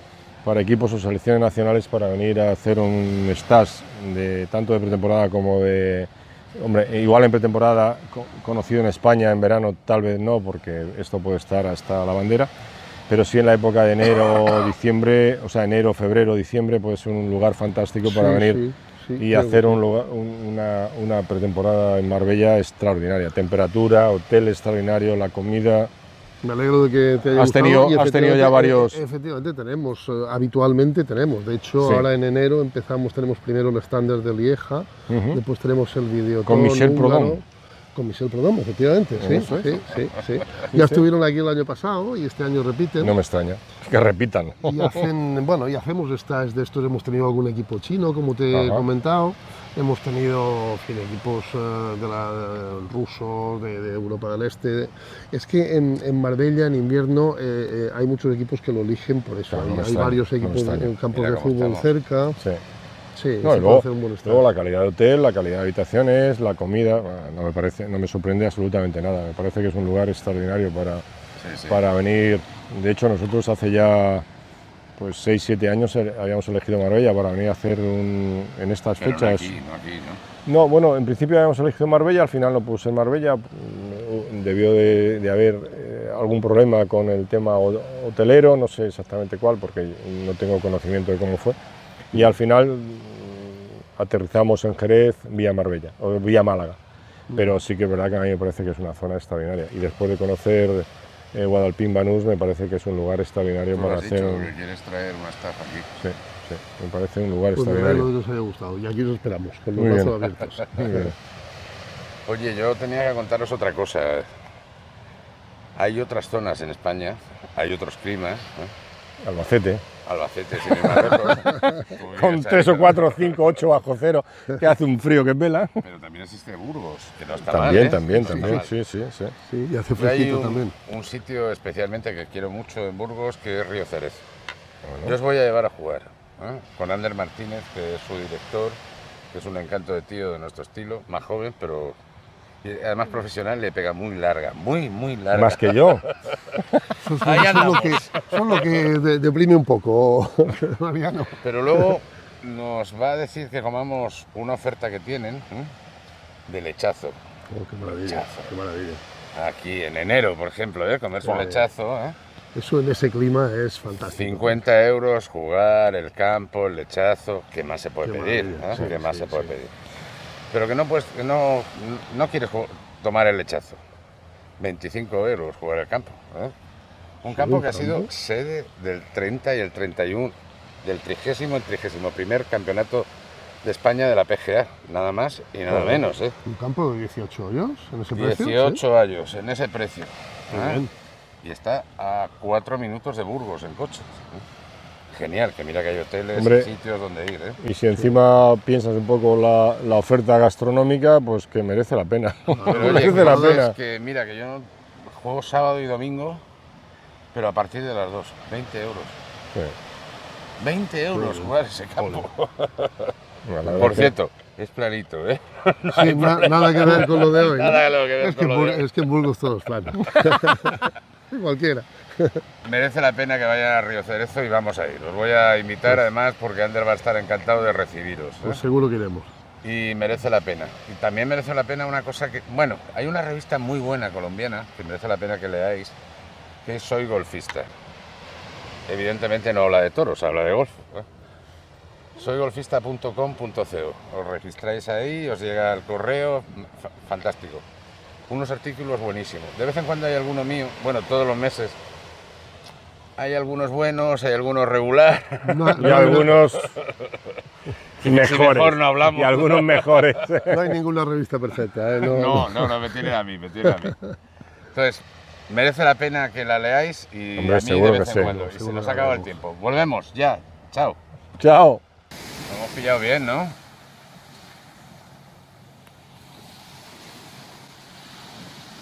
para equipos o selecciones nacionales para venir a hacer un stage de tanto de pretemporada como de, hombre, igual en pretemporada co conocido en España, en verano tal vez no, porque esto puede estar hasta la bandera, pero sí en la época de enero, diciembre, o sea, enero, febrero, diciembre, puede ser un lugar fantástico para sí, venir sí, sí, y hacer un lugar, un, una, una pretemporada en Marbella extraordinaria, temperatura, hotel extraordinario, la comida. Me alegro de que te haya has gustado. Tenido, y has tenido ya varios... Efectivamente tenemos, eh, habitualmente tenemos. De hecho, sí. ahora en enero empezamos, tenemos primero el estándar de Lieja, uh-huh. después tenemos el videotón con Michel Proudhon. Con Michel Proudhon, efectivamente, sí, sí, sí, sí, sí. Ya estuvieron aquí el año pasado y este año repiten. No me extraña, que repitan. Y hacen, bueno, y hacemos estas de estos, hemos tenido algún equipo chino, como te Ajá. he comentado. Hemos tenido en fin, equipos uh, de la, de, rusos, de, de Europa del Este. Es que en, en Marbella, en invierno, eh, eh, hay muchos equipos que lo eligen por eso. Claro, no hay, hay varios equipos no en campos Mira de fútbol estamos. cerca. Sí. Sí, no, y luego, luego la calidad de hotel, la calidad de habitaciones, la comida, no me, parece, no me sorprende absolutamente nada. Me parece que es un lugar extraordinario para, sí, sí. para venir. De hecho, nosotros hace ya pues seis siete años habíamos elegido Marbella para venir a hacer un, en estas Pero fechas. No aquí, no aquí, ¿no? No, bueno, en principio habíamos elegido Marbella, al final no puse en Marbella, debió de, de haber eh, algún problema con el tema hotelero, no sé exactamente cuál, porque no tengo conocimiento de cómo fue, y al final aterrizamos en Jerez vía Marbella, o vía Málaga, pero sí que es verdad que a mí me parece que es una zona extraordinaria, y después de conocer Eh, Guadalpín Banús me parece que es un lugar extraordinario Tú para has hacer. Dicho Un... que quieres traer una estafa aquí. Sí, sí, me parece un lugar pues extraordinario. Pues que os haya gustado y aquí os esperamos con los brazos abiertos. Muy bien. Oye, yo tenía que contaros otra cosa. Hay otras zonas en España, hay otros climas. ¿eh? Albacete. Albacete, sin ir más lejos. Con tres o cuatro, cinco, ocho bajo cero, que hace un frío que es vela. Pero también existe Burgos, que no está también, mal, ¿eh? También, no también, mal. sí, sí, sí. Sí, y hace fresquito hay un, también. un sitio especialmente que quiero mucho en Burgos, que es Río Ceres. Bueno. Yo os voy a llevar a jugar, ¿eh? Con Ander Martínez, que es su director, que es un encanto de tío de nuestro estilo, más joven, pero y además profesional, le pega muy larga, muy, muy larga. Más que yo. Son, son, son, lo que, son lo que de, deprime un poco, Mariano. Pero luego nos va a decir que comamos una oferta que tienen ¿eh? de lechazo. Oh, qué maravilla, lechazo. Qué maravilla. Aquí en enero, por ejemplo, ¿eh? comerse un lechazo. ¿eh? Eso en ese clima es fantástico. cincuenta euros, jugar, el campo, el lechazo, ¿qué más se puede qué pedir? ¿eh? sí, ¿Qué más sí, se puede sí. pedir? Pero que no, puedes, que no, no quieres tomar el lechazo. veinticinco euros jugar el campo. ¿eh? Un campo que ha sido sede del treinta y el treinta y uno, del trigésimo y trigésimo primer campeonato de España de la P G A, nada más y nada bueno, menos. ¿eh? Un campo de dieciocho hoyos en ese precio. dieciocho ¿sí? años en ese precio. Muy ¿eh? bien. Y está a cuatro minutos de Burgos en coche. ¿eh? Genial, que mira que hay hoteles Hombre, y sitios donde ir. ¿eh? Y si encima sí. piensas un poco la, la oferta gastronómica, pues que merece la pena. Pero, oye, merece la pena. Es que mira que yo juego sábado y domingo, pero a partir de las dos, veinte euros. Sí. veinte euros sí. jugar ese campo. Bueno, por cierto, es planito, ¿eh? No sí, na nada que ver con lo de hoy. Nada ¿no? que ver es, con que lo de hoy. Es que en Burgos todo es plano. Cualquiera. Merece la pena que vayan a Río Cerezo y vamos a ir. Os voy a invitar pues, además porque Ander va a estar encantado de recibiros. ¿eh? Pues seguro que iremos. Y merece la pena. Y también merece la pena una cosa que... Bueno, hay una revista muy buena colombiana que merece la pena que leáis, que es Soy Golfista. Evidentemente no habla de toros, habla de golf. ¿eh? soy golfista punto com punto co. Os registráis ahí, os llega el correo, fantástico. Unos artículos buenísimos. De vez en cuando hay alguno mío, bueno, todos los meses. Hay algunos buenos, hay algunos regular. No, y algunos mejores. Si mejor no hablamos. Y algunos mejores. No hay ninguna revista perfecta. ¿eh? No, no, no, no, me tiene a mí, me tiene a mí. Entonces, merece la pena que la leáis y Hombre, a mí seguro de vez que en sí. cuando. Y se nos acaba el tiempo. Volvemos, ya. Chao. Chao. Lo hemos pillado bien, ¿no?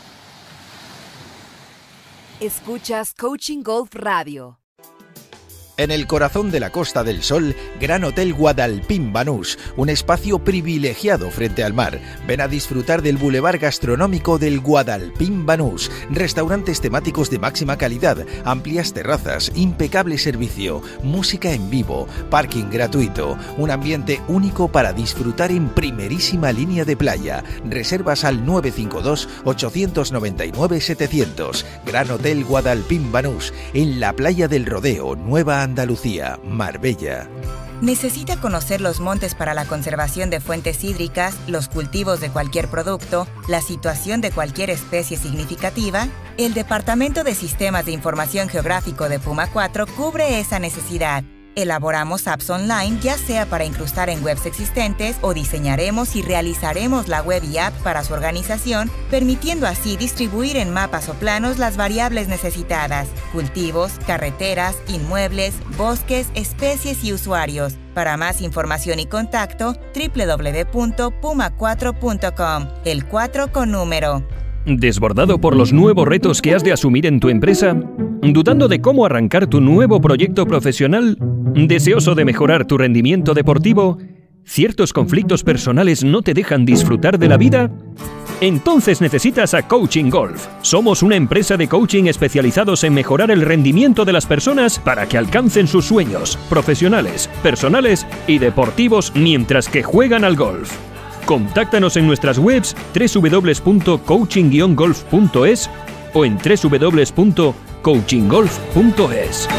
Escuchas Coaching Golf Radio. En el corazón de la Costa del Sol, Gran Hotel Guadalpín Banús, un espacio privilegiado frente al mar. Ven a disfrutar del bulevar gastronómico del Guadalpín Banús, restaurantes temáticos de máxima calidad, amplias terrazas, impecable servicio, música en vivo, parking gratuito, un ambiente único para disfrutar en primerísima línea de playa. Reservas al nueve cinco dos, ocho nueve nueve, setecientos. Gran Hotel Guadalpín Banús, en la playa del Rodeo, Nueva Andalucía, Marbella. ¿Necesita conocer los montes para la conservación de fuentes hídricas, los cultivos de cualquier producto, la situación de cualquier especie significativa? El Departamento de Sistemas de Información Geográfico de Puma cuatro cubre esa necesidad. Elaboramos apps online, ya sea para incrustar en webs existentes o diseñaremos y realizaremos la web y app para su organización, permitiendo así distribuir en mapas o planos las variables necesitadas: cultivos, carreteras, inmuebles, bosques, especies y usuarios. Para más información y contacto, doble u doble u doble u punto puma cuatro punto com, el cuatro con número. ¿Desbordado por los nuevos retos que has de asumir en tu empresa? ¿Dudando de cómo arrancar tu nuevo proyecto profesional? ¿Deseoso de mejorar tu rendimiento deportivo? ¿Ciertos conflictos personales no te dejan disfrutar de la vida? Entonces necesitas a Coaching Golf. Somos una empresa de coaching especializados en mejorar el rendimiento de las personas para que alcancen sus sueños profesionales, personales y deportivos mientras que juegan al golf. Contáctanos en nuestras webs doble u doble u doble u punto coaching guion golf punto es o en doble u doble u doble u punto coaching golf punto es.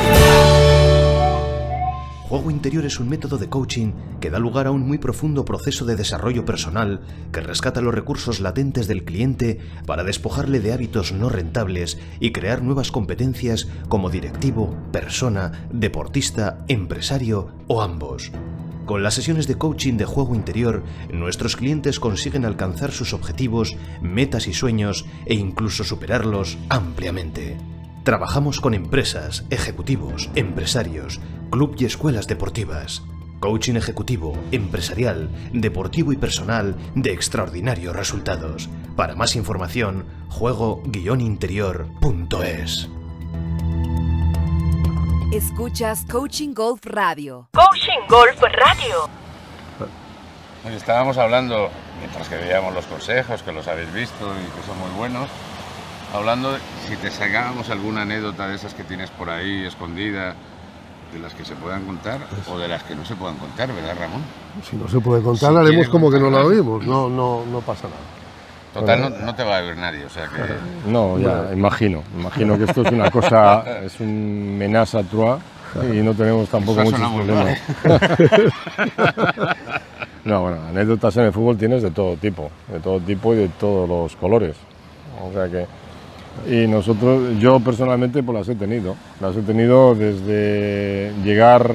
Juego interior es un método de coaching que da lugar a un muy profundo proceso de desarrollo personal que rescata los recursos latentes del cliente para despojarle de hábitos no rentables y crear nuevas competencias como directivo, persona, deportista, empresario o ambos. Con las sesiones de coaching de juego interior, nuestros clientes consiguen alcanzar sus objetivos, metas y sueños e incluso superarlos ampliamente. Trabajamos con empresas, ejecutivos, empresarios, club y escuelas deportivas. Coaching ejecutivo, empresarial, deportivo y personal de extraordinarios resultados. Para más información, juego guion interior punto es. Escuchas Coaching Golf Radio. Coaching Golf Radio. Pues estábamos hablando, mientras que veíamos los consejos, que los habéis visto y que son muy buenos, hablando de si te sacábamos alguna anécdota de esas que tienes por ahí escondida, de las que se puedan contar o de las que no se puedan contar, ¿verdad, Ramón? Si no se puede contar, si haremos como que no la oímos, no, no, no pasa nada. Total, no, no te va a ver nadie, o sea que... No, ya, imagino, imagino que esto es una cosa, es un menace à trois y no tenemos tampoco muchos problemas. No, bueno, anécdotas en el fútbol tienes de todo tipo, de todo tipo y de todos los colores, o sea que... Y nosotros, yo personalmente pues las he tenido, las he tenido desde llegar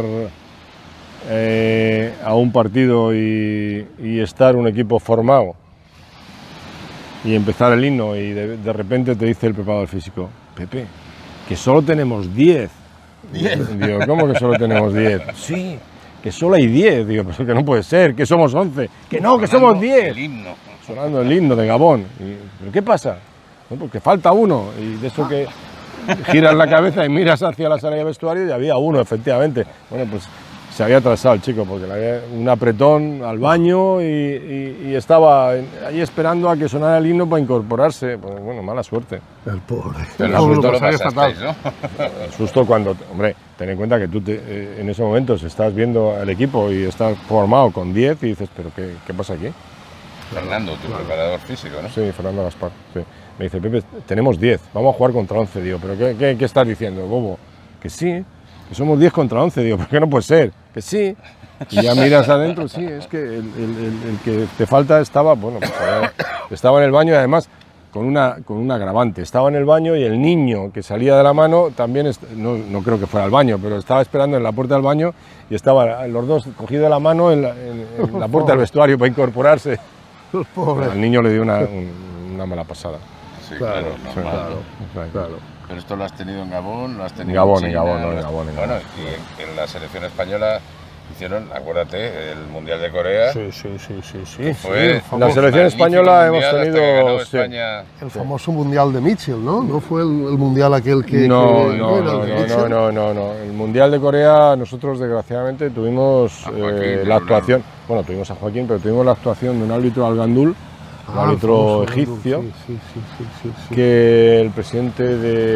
eh, a un partido y, y estar un equipo formado y empezar el himno y de, de repente te dice el preparador físico: Pepe, que solo tenemos diez. ¿diez? Digo, ¿cómo que solo tenemos diez? Sí, que solo hay diez. Digo, pero que no puede ser, que somos once. Que no, que somos diez. El himno. Sonando el himno de Gabón. Y, ¿pero qué pasa? No, porque falta uno. Y de eso que giras la cabeza y miras hacia la sala de vestuario y había uno, efectivamente. Bueno, pues se había atrasado el chico porque le había un apretón al baño y, y, y estaba ahí esperando a que sonara el himno para incorporarse. Pues bueno, mala suerte. El pobre. El no, susto lo pasasteis, ¿no? El susto cuando, hombre, ten en cuenta que tú te, eh, en ese momento estás viendo al equipo y estás formado con diez y dices, pero ¿qué, qué pasa aquí? Fernando, tu claro. preparador físico, ¿no? Sí, Fernando Gaspar. Sí. Me dice, Pepe, tenemos diez, vamos a jugar contra once. Digo, ¿pero qué, qué, qué estás diciendo, bobo? Que sí, que somos diez contra once. Digo, ¿por qué no puede ser? Que sí. Y ya miras adentro, sí, es que el, el, el, el que te falta estaba, bueno, pues, estaba en el baño y además con una, con un agravante. Estaba en el baño y el niño que salía de la mano también, no, no creo que fuera al baño, pero estaba esperando en la puerta del baño y estaban los dos cogidos de la mano en la, en, en la puerta del vestuario para incorporarse. Pobre. Al niño le dio una, un, una mala pasada. Sí, claro, claro, claro, claro, claro. Pero esto lo has tenido en Gabón, lo has tenido en Gabón, en en China, Gabón, no, en Gabón, en Bueno, Gabón. y en, en la selección española hicieron, acuérdate, el Mundial de Corea. Sí, sí, sí, sí, sí. Fue sí, la selección española hemos tenido sí. España. El famoso Mundial de Mitchell, ¿no? ¿No fue el, el Mundial aquel que... No, que, no, no, no, no, no, no, no. El Mundial de Corea nosotros desgraciadamente tuvimos Joaquín, eh, la actuación, no. bueno, tuvimos a Joaquín, pero tuvimos la actuación de un árbitro Al Gandul, un ah, árbitro egipcio, sí, sí, sí, sí, sí, sí. que el presidente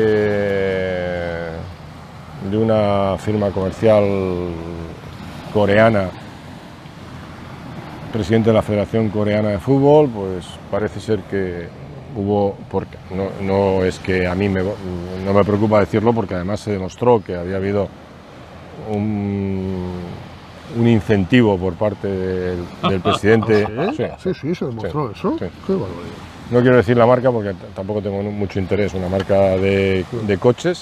de, de una firma comercial coreana, presidente de la Federación Coreana de Fútbol, pues parece ser que hubo, porque no, no es que a mí me, no me preocupa decirlo, porque además se demostró que había habido un, un incentivo por parte del, del presidente. ¿Ah, sí? Sí, sí, sí, se demostró sí, eso. Sí. Qué barbaridad. No quiero decir la marca porque tampoco tengo mucho interés, una marca de, de coches,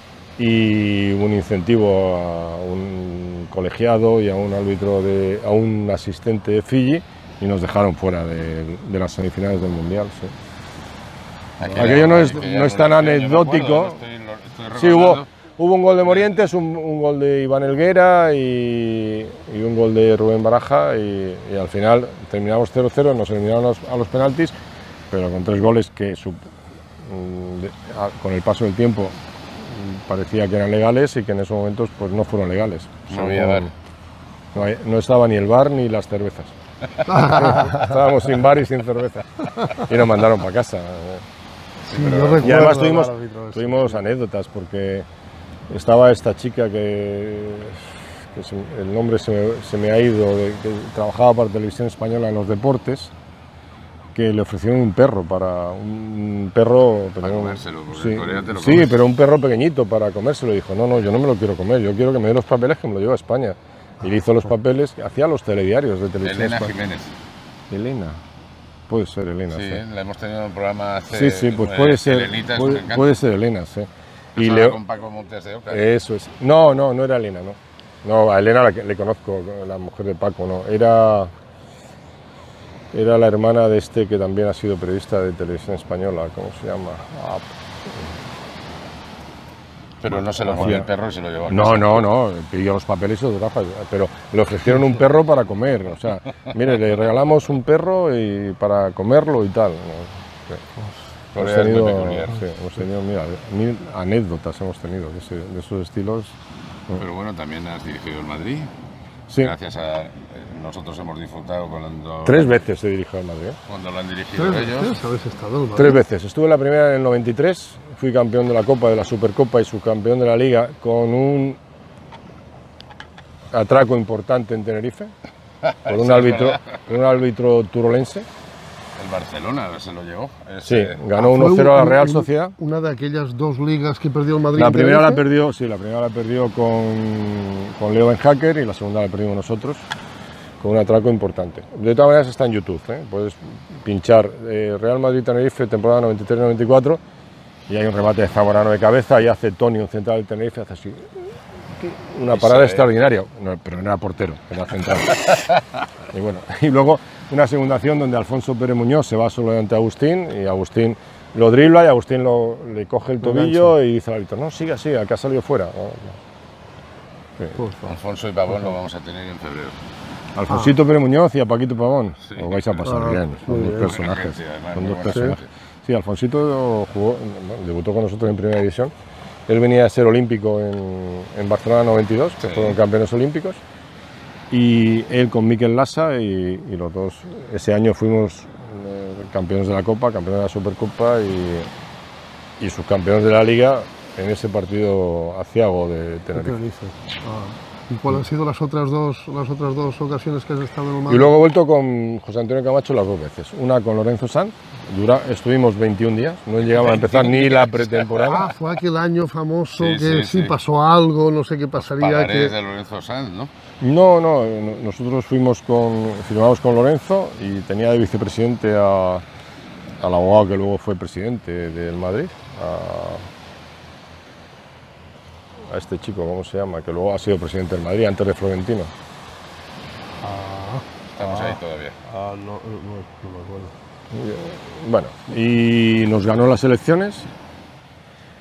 y un incentivo a un colegiado y a un árbitro, de, a un asistente de Fiji, y nos dejaron fuera de, de las semifinales del Mundial. Sí. Aquello no es, no es tan anecdótico. Estoy, estoy sí, hubo, hubo un gol de Morientes, un, un gol de Iván Helguera y, y un gol de Rubén Baraja, y, y al final terminamos cero cero, nos eliminaron a los, a los penaltis, pero con tres goles que su, de, a, con el paso del tiempo parecía que eran legales y que en esos momentos pues no fueron legales. No había bar. No, no estaba ni el bar ni las cervezas. Estábamos sin bar y sin cerveza. Y nos mandaron para casa. Sí, pero... Y además tuvimos, tuvimos anécdotas, porque estaba esta chica que, que se, el nombre se me, se me ha ido, de, que trabajaba para Televisión Española en los deportes, que le ofrecieron un perro, para un perro... Para pero, comérselo, porque sí, en Corea te lo sí, comes. pero un perro pequeñito para comérselo. Dijo, no, no, yo no me lo quiero comer, yo quiero que me dé los papeles, que me lo llevo a España. Y le hizo los papeles, hacía los telediarios de Televisión Elena Española. Jiménez. Elena, puede ser Elena, sí. Sí, la hemos tenido en el programa hace... Sí, sí, pues puede ser, Elenita, puede, puede ser Elena, sí. Y Leo... con Paco Montes de Oca. Eso es. No, no, no era Elena, no. No, a Elena la, le conozco, la mujer de Paco, no. Era... Era la hermana de este que también ha sido periodista de Televisión Española, ¿cómo se llama? Ah, pero no se lo comió el perro y se lo llevó a casa. No, no, no, pidió los papeles y los trajo, pero le ofrecieron un perro para comer, o sea, mire, le regalamos un perro y para comerlo y tal. ¿no? Hemos tenido, sí, hemos tenido mira, mil anécdotas hemos tenido de, ese, de esos estilos. Pero bueno, también has dirigido el Madrid. Sí. Gracias a nosotros hemos disfrutado cuando... Tres veces he dirigido al Madrid. ¿eh? Cuando lo han dirigido ¿Tres ellos. veces habéis estado en el Madrid? Tres veces. Estuve en la primera en el noventa y tres, fui campeón de la Copa, de la Supercopa y subcampeón de la Liga con un atraco importante en Tenerife, por un árbitro, por un árbitro turolense. El Barcelona se lo llevó. Ese... Sí, ganó uno cero a la Real Sociedad. Una de aquellas dos ligas que perdió el Madrid. La primera la perdió, sí, la primera la perdió con, con Leo Benhacker y la segunda la perdimos nosotros, con un atraco importante. De todas maneras está en YouTube, ¿eh? Puedes pinchar eh, Real Madrid-Tenerife, temporada noventa y tres noventa y cuatro, y hay un remate de Zamorano de cabeza y hace Tony, un central del Tenerife, hace así, una parada extraordinaria, no, pero no era portero, era central. Y bueno, y luego una segunda acción donde Alfonso Pérez Muñoz se va solo ante Agustín y Agustín lo dribla y Agustín lo, le coge el tobillo y dice al árbitro, no, sigue así, al que ha salido fuera. No, no. Sí. Alfonso y Pavón lo vamos a tener en febrero. Alfonsito ah. Pérez Muñoz y a Paquito Pavón, sí. Os vais a pasar ah, bien, son dos personajes. Gente, además, son dos personajes. Sí, Alfonsito jugó, bueno, debutó con nosotros en primera división. Él venía a ser olímpico en, en Barcelona noventa y dos, que sí. Fueron campeones olímpicos. Y él con Mikel Lassa y, y los dos, ese año fuimos eh, campeones de la Copa, campeones de la Supercopa y, y subcampeones de la Liga en ese partido aciago de Tenerife. ¿Y cuáles han sido las otras dos, las otras dos ocasiones que has estado en el Madrid? Y luego he vuelto con José Antonio Camacho las dos veces. Una con Lorenzo Sanz, dura, estuvimos veintiún días, no llegamos a empezar ni la pretemporada. Ah, fue aquel año famoso sí, que sí, sí, sí pasó algo, no sé qué pasaría. Los que... de Lorenzo Sanz, ¿no? No, no, nosotros fuimos con, firmamos con Lorenzo y tenía de vicepresidente a, al abogado que luego fue presidente del Madrid, a, a este chico, ¿cómo se llama? Que luego ha sido presidente del Madrid, antes de Florentino. Ah, Estamos ah, ahí todavía. Ah, no, no, no me acuerdo. Bueno, y nos ganó las elecciones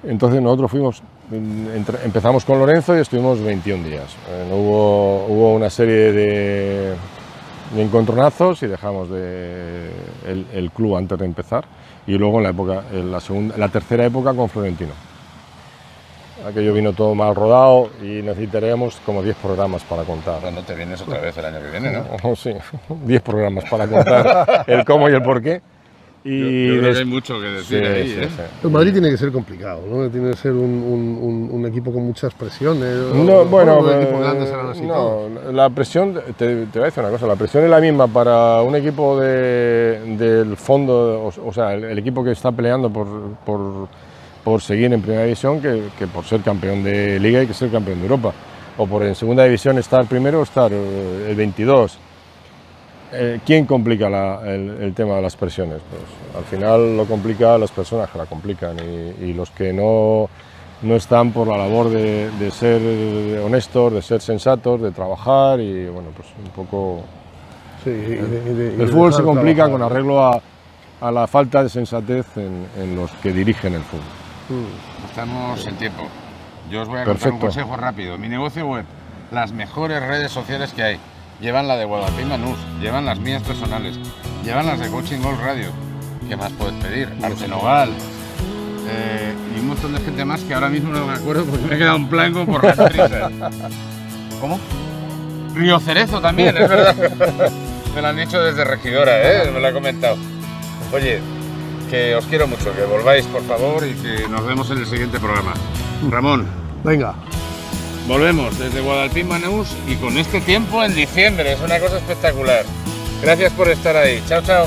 Entonces nosotros fuimos, entre, empezamos con Lorenzo y estuvimos veintiún días. Eh, hubo, hubo una serie de, de encontronazos y dejamos de, el, el club antes de empezar. Y luego en la, época, en la, segunda, la tercera época con Florentino. Aquello vino todo mal rodado y necesitaríamos como diez programas para contar. Bueno, te vienes otra vez el año que viene, ¿no? Oh, sí, diez programas para contar el cómo y el por qué. Y yo, yo creo que hay mucho que decir sí, ahí, sí, ¿eh? Sí. El Madrid tiene que ser complicado, ¿no? Tiene que ser un, un, un, un equipo con muchas presiones. No, o, bueno, un eh, equipo grande serán así no, todos. La presión, te, te voy a decir una cosa, la presión es la misma para un equipo de, del fondo, o, o sea, el, el equipo que está peleando por, por, por seguir en primera división que, que por ser campeón de Liga y que ser campeón de Europa. O por en segunda división estar primero o estar eh, el veintidós. Eh, ¿Quién complica la, el, el tema de las presiones? Pues al final lo complica las personas que la complican y, y los que no, no están por la labor de, de ser honestos, de ser sensatos, de trabajar y bueno, pues un poco... Sí, y de, y de, y el fútbol se complica trabajar. Con arreglo a, a la falta de sensatez en, en los que dirigen el fútbol. Estamos en tiempo. Yo os voy a Perfecto. contar un consejo rápido. Mi negocio web, las mejores redes sociales que hay. Llevan la de Guadalpín Banús, llevan las mías personales, llevan las de Coaching Golf Radio. ¿Qué más puedes pedir? Arte Nogal. Eh, y un montón de gente más que ahora mismo no me acuerdo porque me he quedado en blanco por las prisas. ¿Cómo? Río Cerezo también, es verdad. Me lo han dicho desde Regidora, ¿eh? Me lo ha comentado. Oye, que os quiero mucho, que volváis por favor y que nos vemos en el siguiente programa. Ramón. Venga. Volvemos desde Guadalpín Banús y con este tiempo en diciembre, es una cosa espectacular. Gracias por estar ahí. Chao, chao.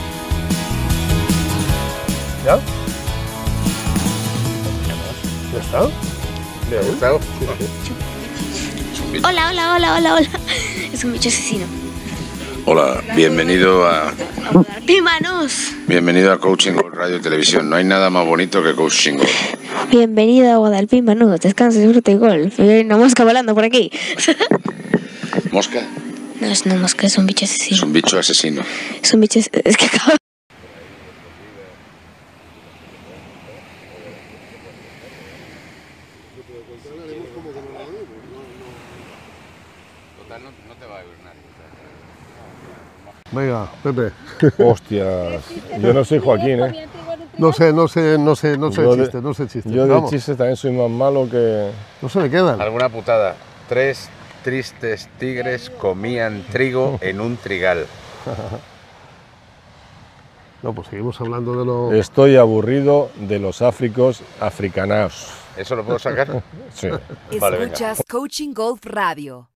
¿Ya? ¿Ya está? ¿Le ha gustado? Hola, hola, hola, hola, hola. Es un bicho asesino. Hola, bienvenido a... Guadalpín Banús. Bienvenido a Coaching Golf Radio y Televisión. No hay nada más bonito que Coaching Golf. Bienvenido a Guadalpín Banús. Descansa y disfruta de golf. Y hay una mosca volando por aquí. ¿Mosca? No es una mosca, es un bicho asesino. Es un bicho asesino. Es un bicho... Es que acaba... Venga, Pepe. Hostias, yo no soy Joaquín, ¿eh? No sé, no sé, no sé, no sé yo el chiste, de, no sé el chiste. Yo de Vamos. chistes también soy más malo que... No se me quedan. Alguna putada. Tres tristes tigres comían trigo en un trigal. No, pues seguimos hablando de lo... Estoy aburrido de los áfricos africanaos. ¿Eso lo puedo sacar? Sí. Vale, escuchas Coaching Golf Radio.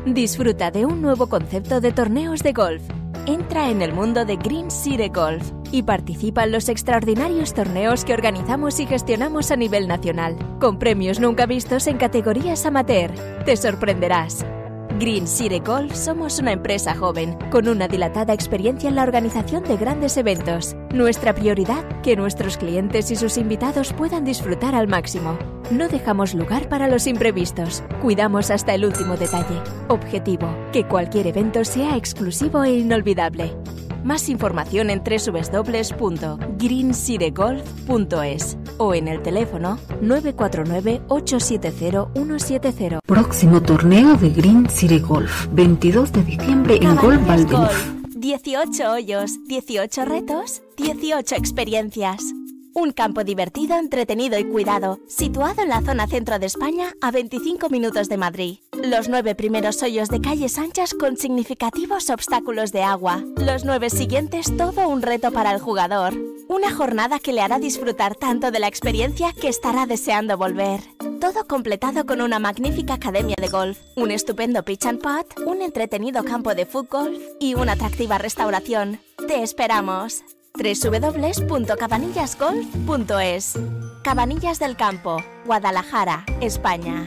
Disfruta de un nuevo concepto de torneos de golf. Entra en el mundo de Green City Golf y participa en los extraordinarios torneos que organizamos y gestionamos a nivel nacional, con premios nunca vistos en categorías amateur. Te sorprenderás. Green City Golf somos una empresa joven, con una dilatada experiencia en la organización de grandes eventos. Nuestra prioridad, que nuestros clientes y sus invitados puedan disfrutar al máximo. No dejamos lugar para los imprevistos. Cuidamos hasta el último detalle. Objetivo, que cualquier evento sea exclusivo e inolvidable. Más información en doble u doble u doble u punto green city golf punto es o en el teléfono nueve cuatro nueve, ocho siete cero, uno siete cero. Próximo torneo de Green City Golf, veintidós de diciembre en Golf Valdeluz. dieciocho hoyos, dieciocho retos, dieciocho experiencias. Un campo divertido, entretenido y cuidado, situado en la zona centro de España, a veinticinco minutos de Madrid. Los nueve primeros hoyos de calles anchas con significativos obstáculos de agua. Los nueve siguientes, todo un reto para el jugador. Una jornada que le hará disfrutar tanto de la experiencia que estará deseando volver. Todo completado con una magnífica academia de golf, un estupendo pitch and putt, un entretenido campo de fútbol y una atractiva restauración. ¡Te esperamos! doble u doble u doble u punto cabanillas golf punto es. Cabanillas del Campo, Guadalajara, España.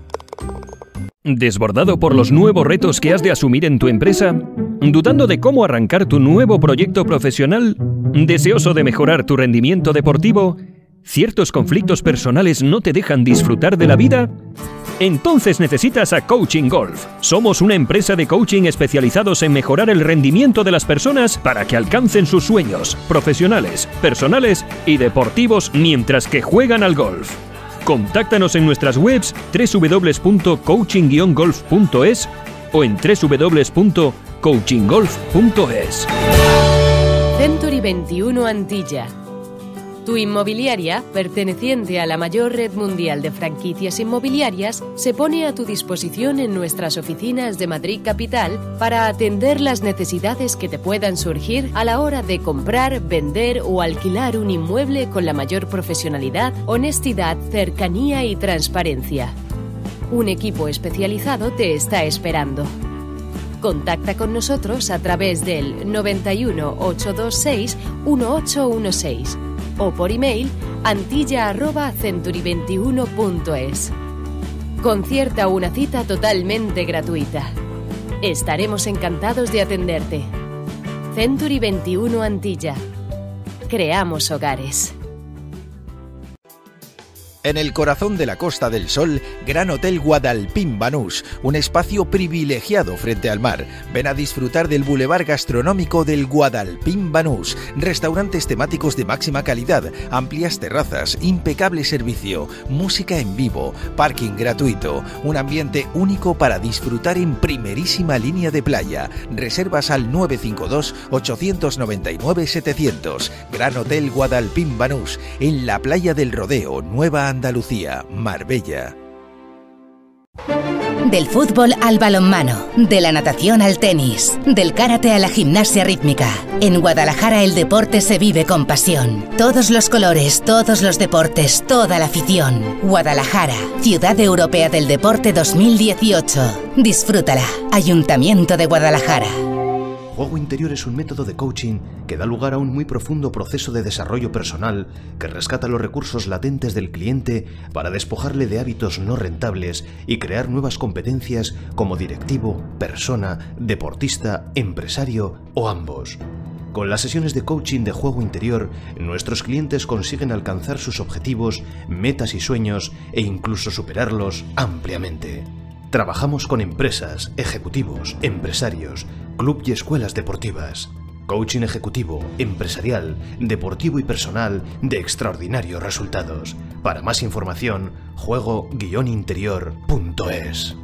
¿Desbordado por los nuevos retos que has de asumir en tu empresa? ¿Dudando de cómo arrancar tu nuevo proyecto profesional? ¿Deseoso de mejorar tu rendimiento deportivo? ¿Ciertos conflictos personales no te dejan disfrutar de la vida? Entonces necesitas a Coaching Golf. Somos una empresa de coaching especializados en mejorar el rendimiento de las personas para que alcancen sus sueños profesionales, personales y deportivos mientras que juegan al golf. Contáctanos en nuestras webs doble u doble u doble u punto coaching guion golf punto es o en doble u doble u doble u punto coaching golf punto es. Century veintiuno Antilla. Tu inmobiliaria, perteneciente a la mayor red mundial de franquicias inmobiliarias, se pone a tu disposición en nuestras oficinas de Madrid Capital para atender las necesidades que te puedan surgir a la hora de comprar, vender o alquilar un inmueble con la mayor profesionalidad, honestidad, cercanía y transparencia. Un equipo especializado te está esperando. Contacta con nosotros a través del noventa y uno, ochocientos veintiséis, dieciocho dieciséis o por email antilla arroba century veintiuno punto es. Concierta una cita totalmente gratuita. Estaremos encantados de atenderte. Century veintiuno Antilla. Creamos hogares. En el corazón de la Costa del Sol, Gran Hotel Guadalpín Banús, un espacio privilegiado frente al mar. Ven a disfrutar del bulevar gastronómico del Guadalpín Banús, restaurantes temáticos de máxima calidad, amplias terrazas, impecable servicio, música en vivo, parking gratuito, un ambiente único para disfrutar en primerísima línea de playa. Reservas al nueve cinco dos, ocho nueve nueve, setecientos. Gran Hotel Guadalpín Banús, en la playa del Rodeo, Nueva Andalucía, Marbella. Del fútbol al balonmano, de la natación al tenis, del karate a la gimnasia rítmica. En Guadalajara el deporte se vive con pasión. Todos los colores, todos los deportes, toda la afición. Guadalajara, Ciudad Europea del Deporte dos mil dieciocho. Disfrútala. Ayuntamiento de Guadalajara. Juego interior es un método de coaching que da lugar a un muy profundo proceso de desarrollo personal que rescata los recursos latentes del cliente para despojarle de hábitos no rentables y crear nuevas competencias como directivo, persona, deportista, empresario o ambos. Con las sesiones de coaching de juego interior, nuestros clientes consiguen alcanzar sus objetivos, metas y sueños e incluso superarlos ampliamente. Trabajamos con empresas, ejecutivos, empresarios, club y escuelas deportivas. Coaching ejecutivo, empresarial, deportivo y personal de extraordinarios resultados. Para más información, juego guion interior punto es.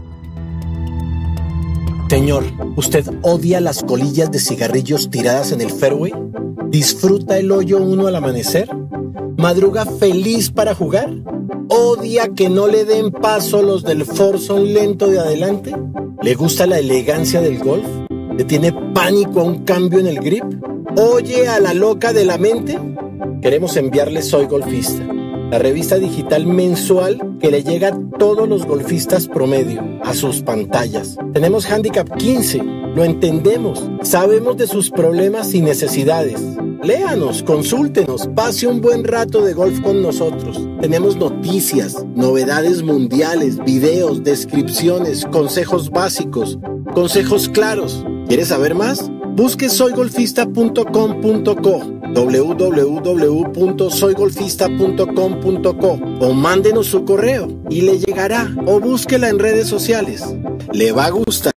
Señor, ¿usted odia las colillas de cigarrillos tiradas en el fairway? ¿Disfruta el hoyo uno al amanecer? ¿Madruga feliz para jugar? ¿Odia que no le den paso los del foursome lento de adelante? ¿Le gusta la elegancia del golf? ¿Le tiene pánico a un cambio en el grip? ¿Oye a la loca de la mente? Queremos enviarle Soy Golfista, la revista digital mensual que le llega a todos los golfistas promedio, a sus pantallas. Tenemos Handicap quince, lo entendemos, sabemos de sus problemas y necesidades. Léanos, consúltenos, pase un buen rato de golf con nosotros. Tenemos noticias, novedades mundiales, videos, descripciones, consejos básicos, consejos claros. ¿Quieres saber más? Busque soy golfista punto com punto co, w w w punto soy golfista punto com punto co o mándenos su correo y le llegará, o búsquela en redes sociales. Le va a gustar.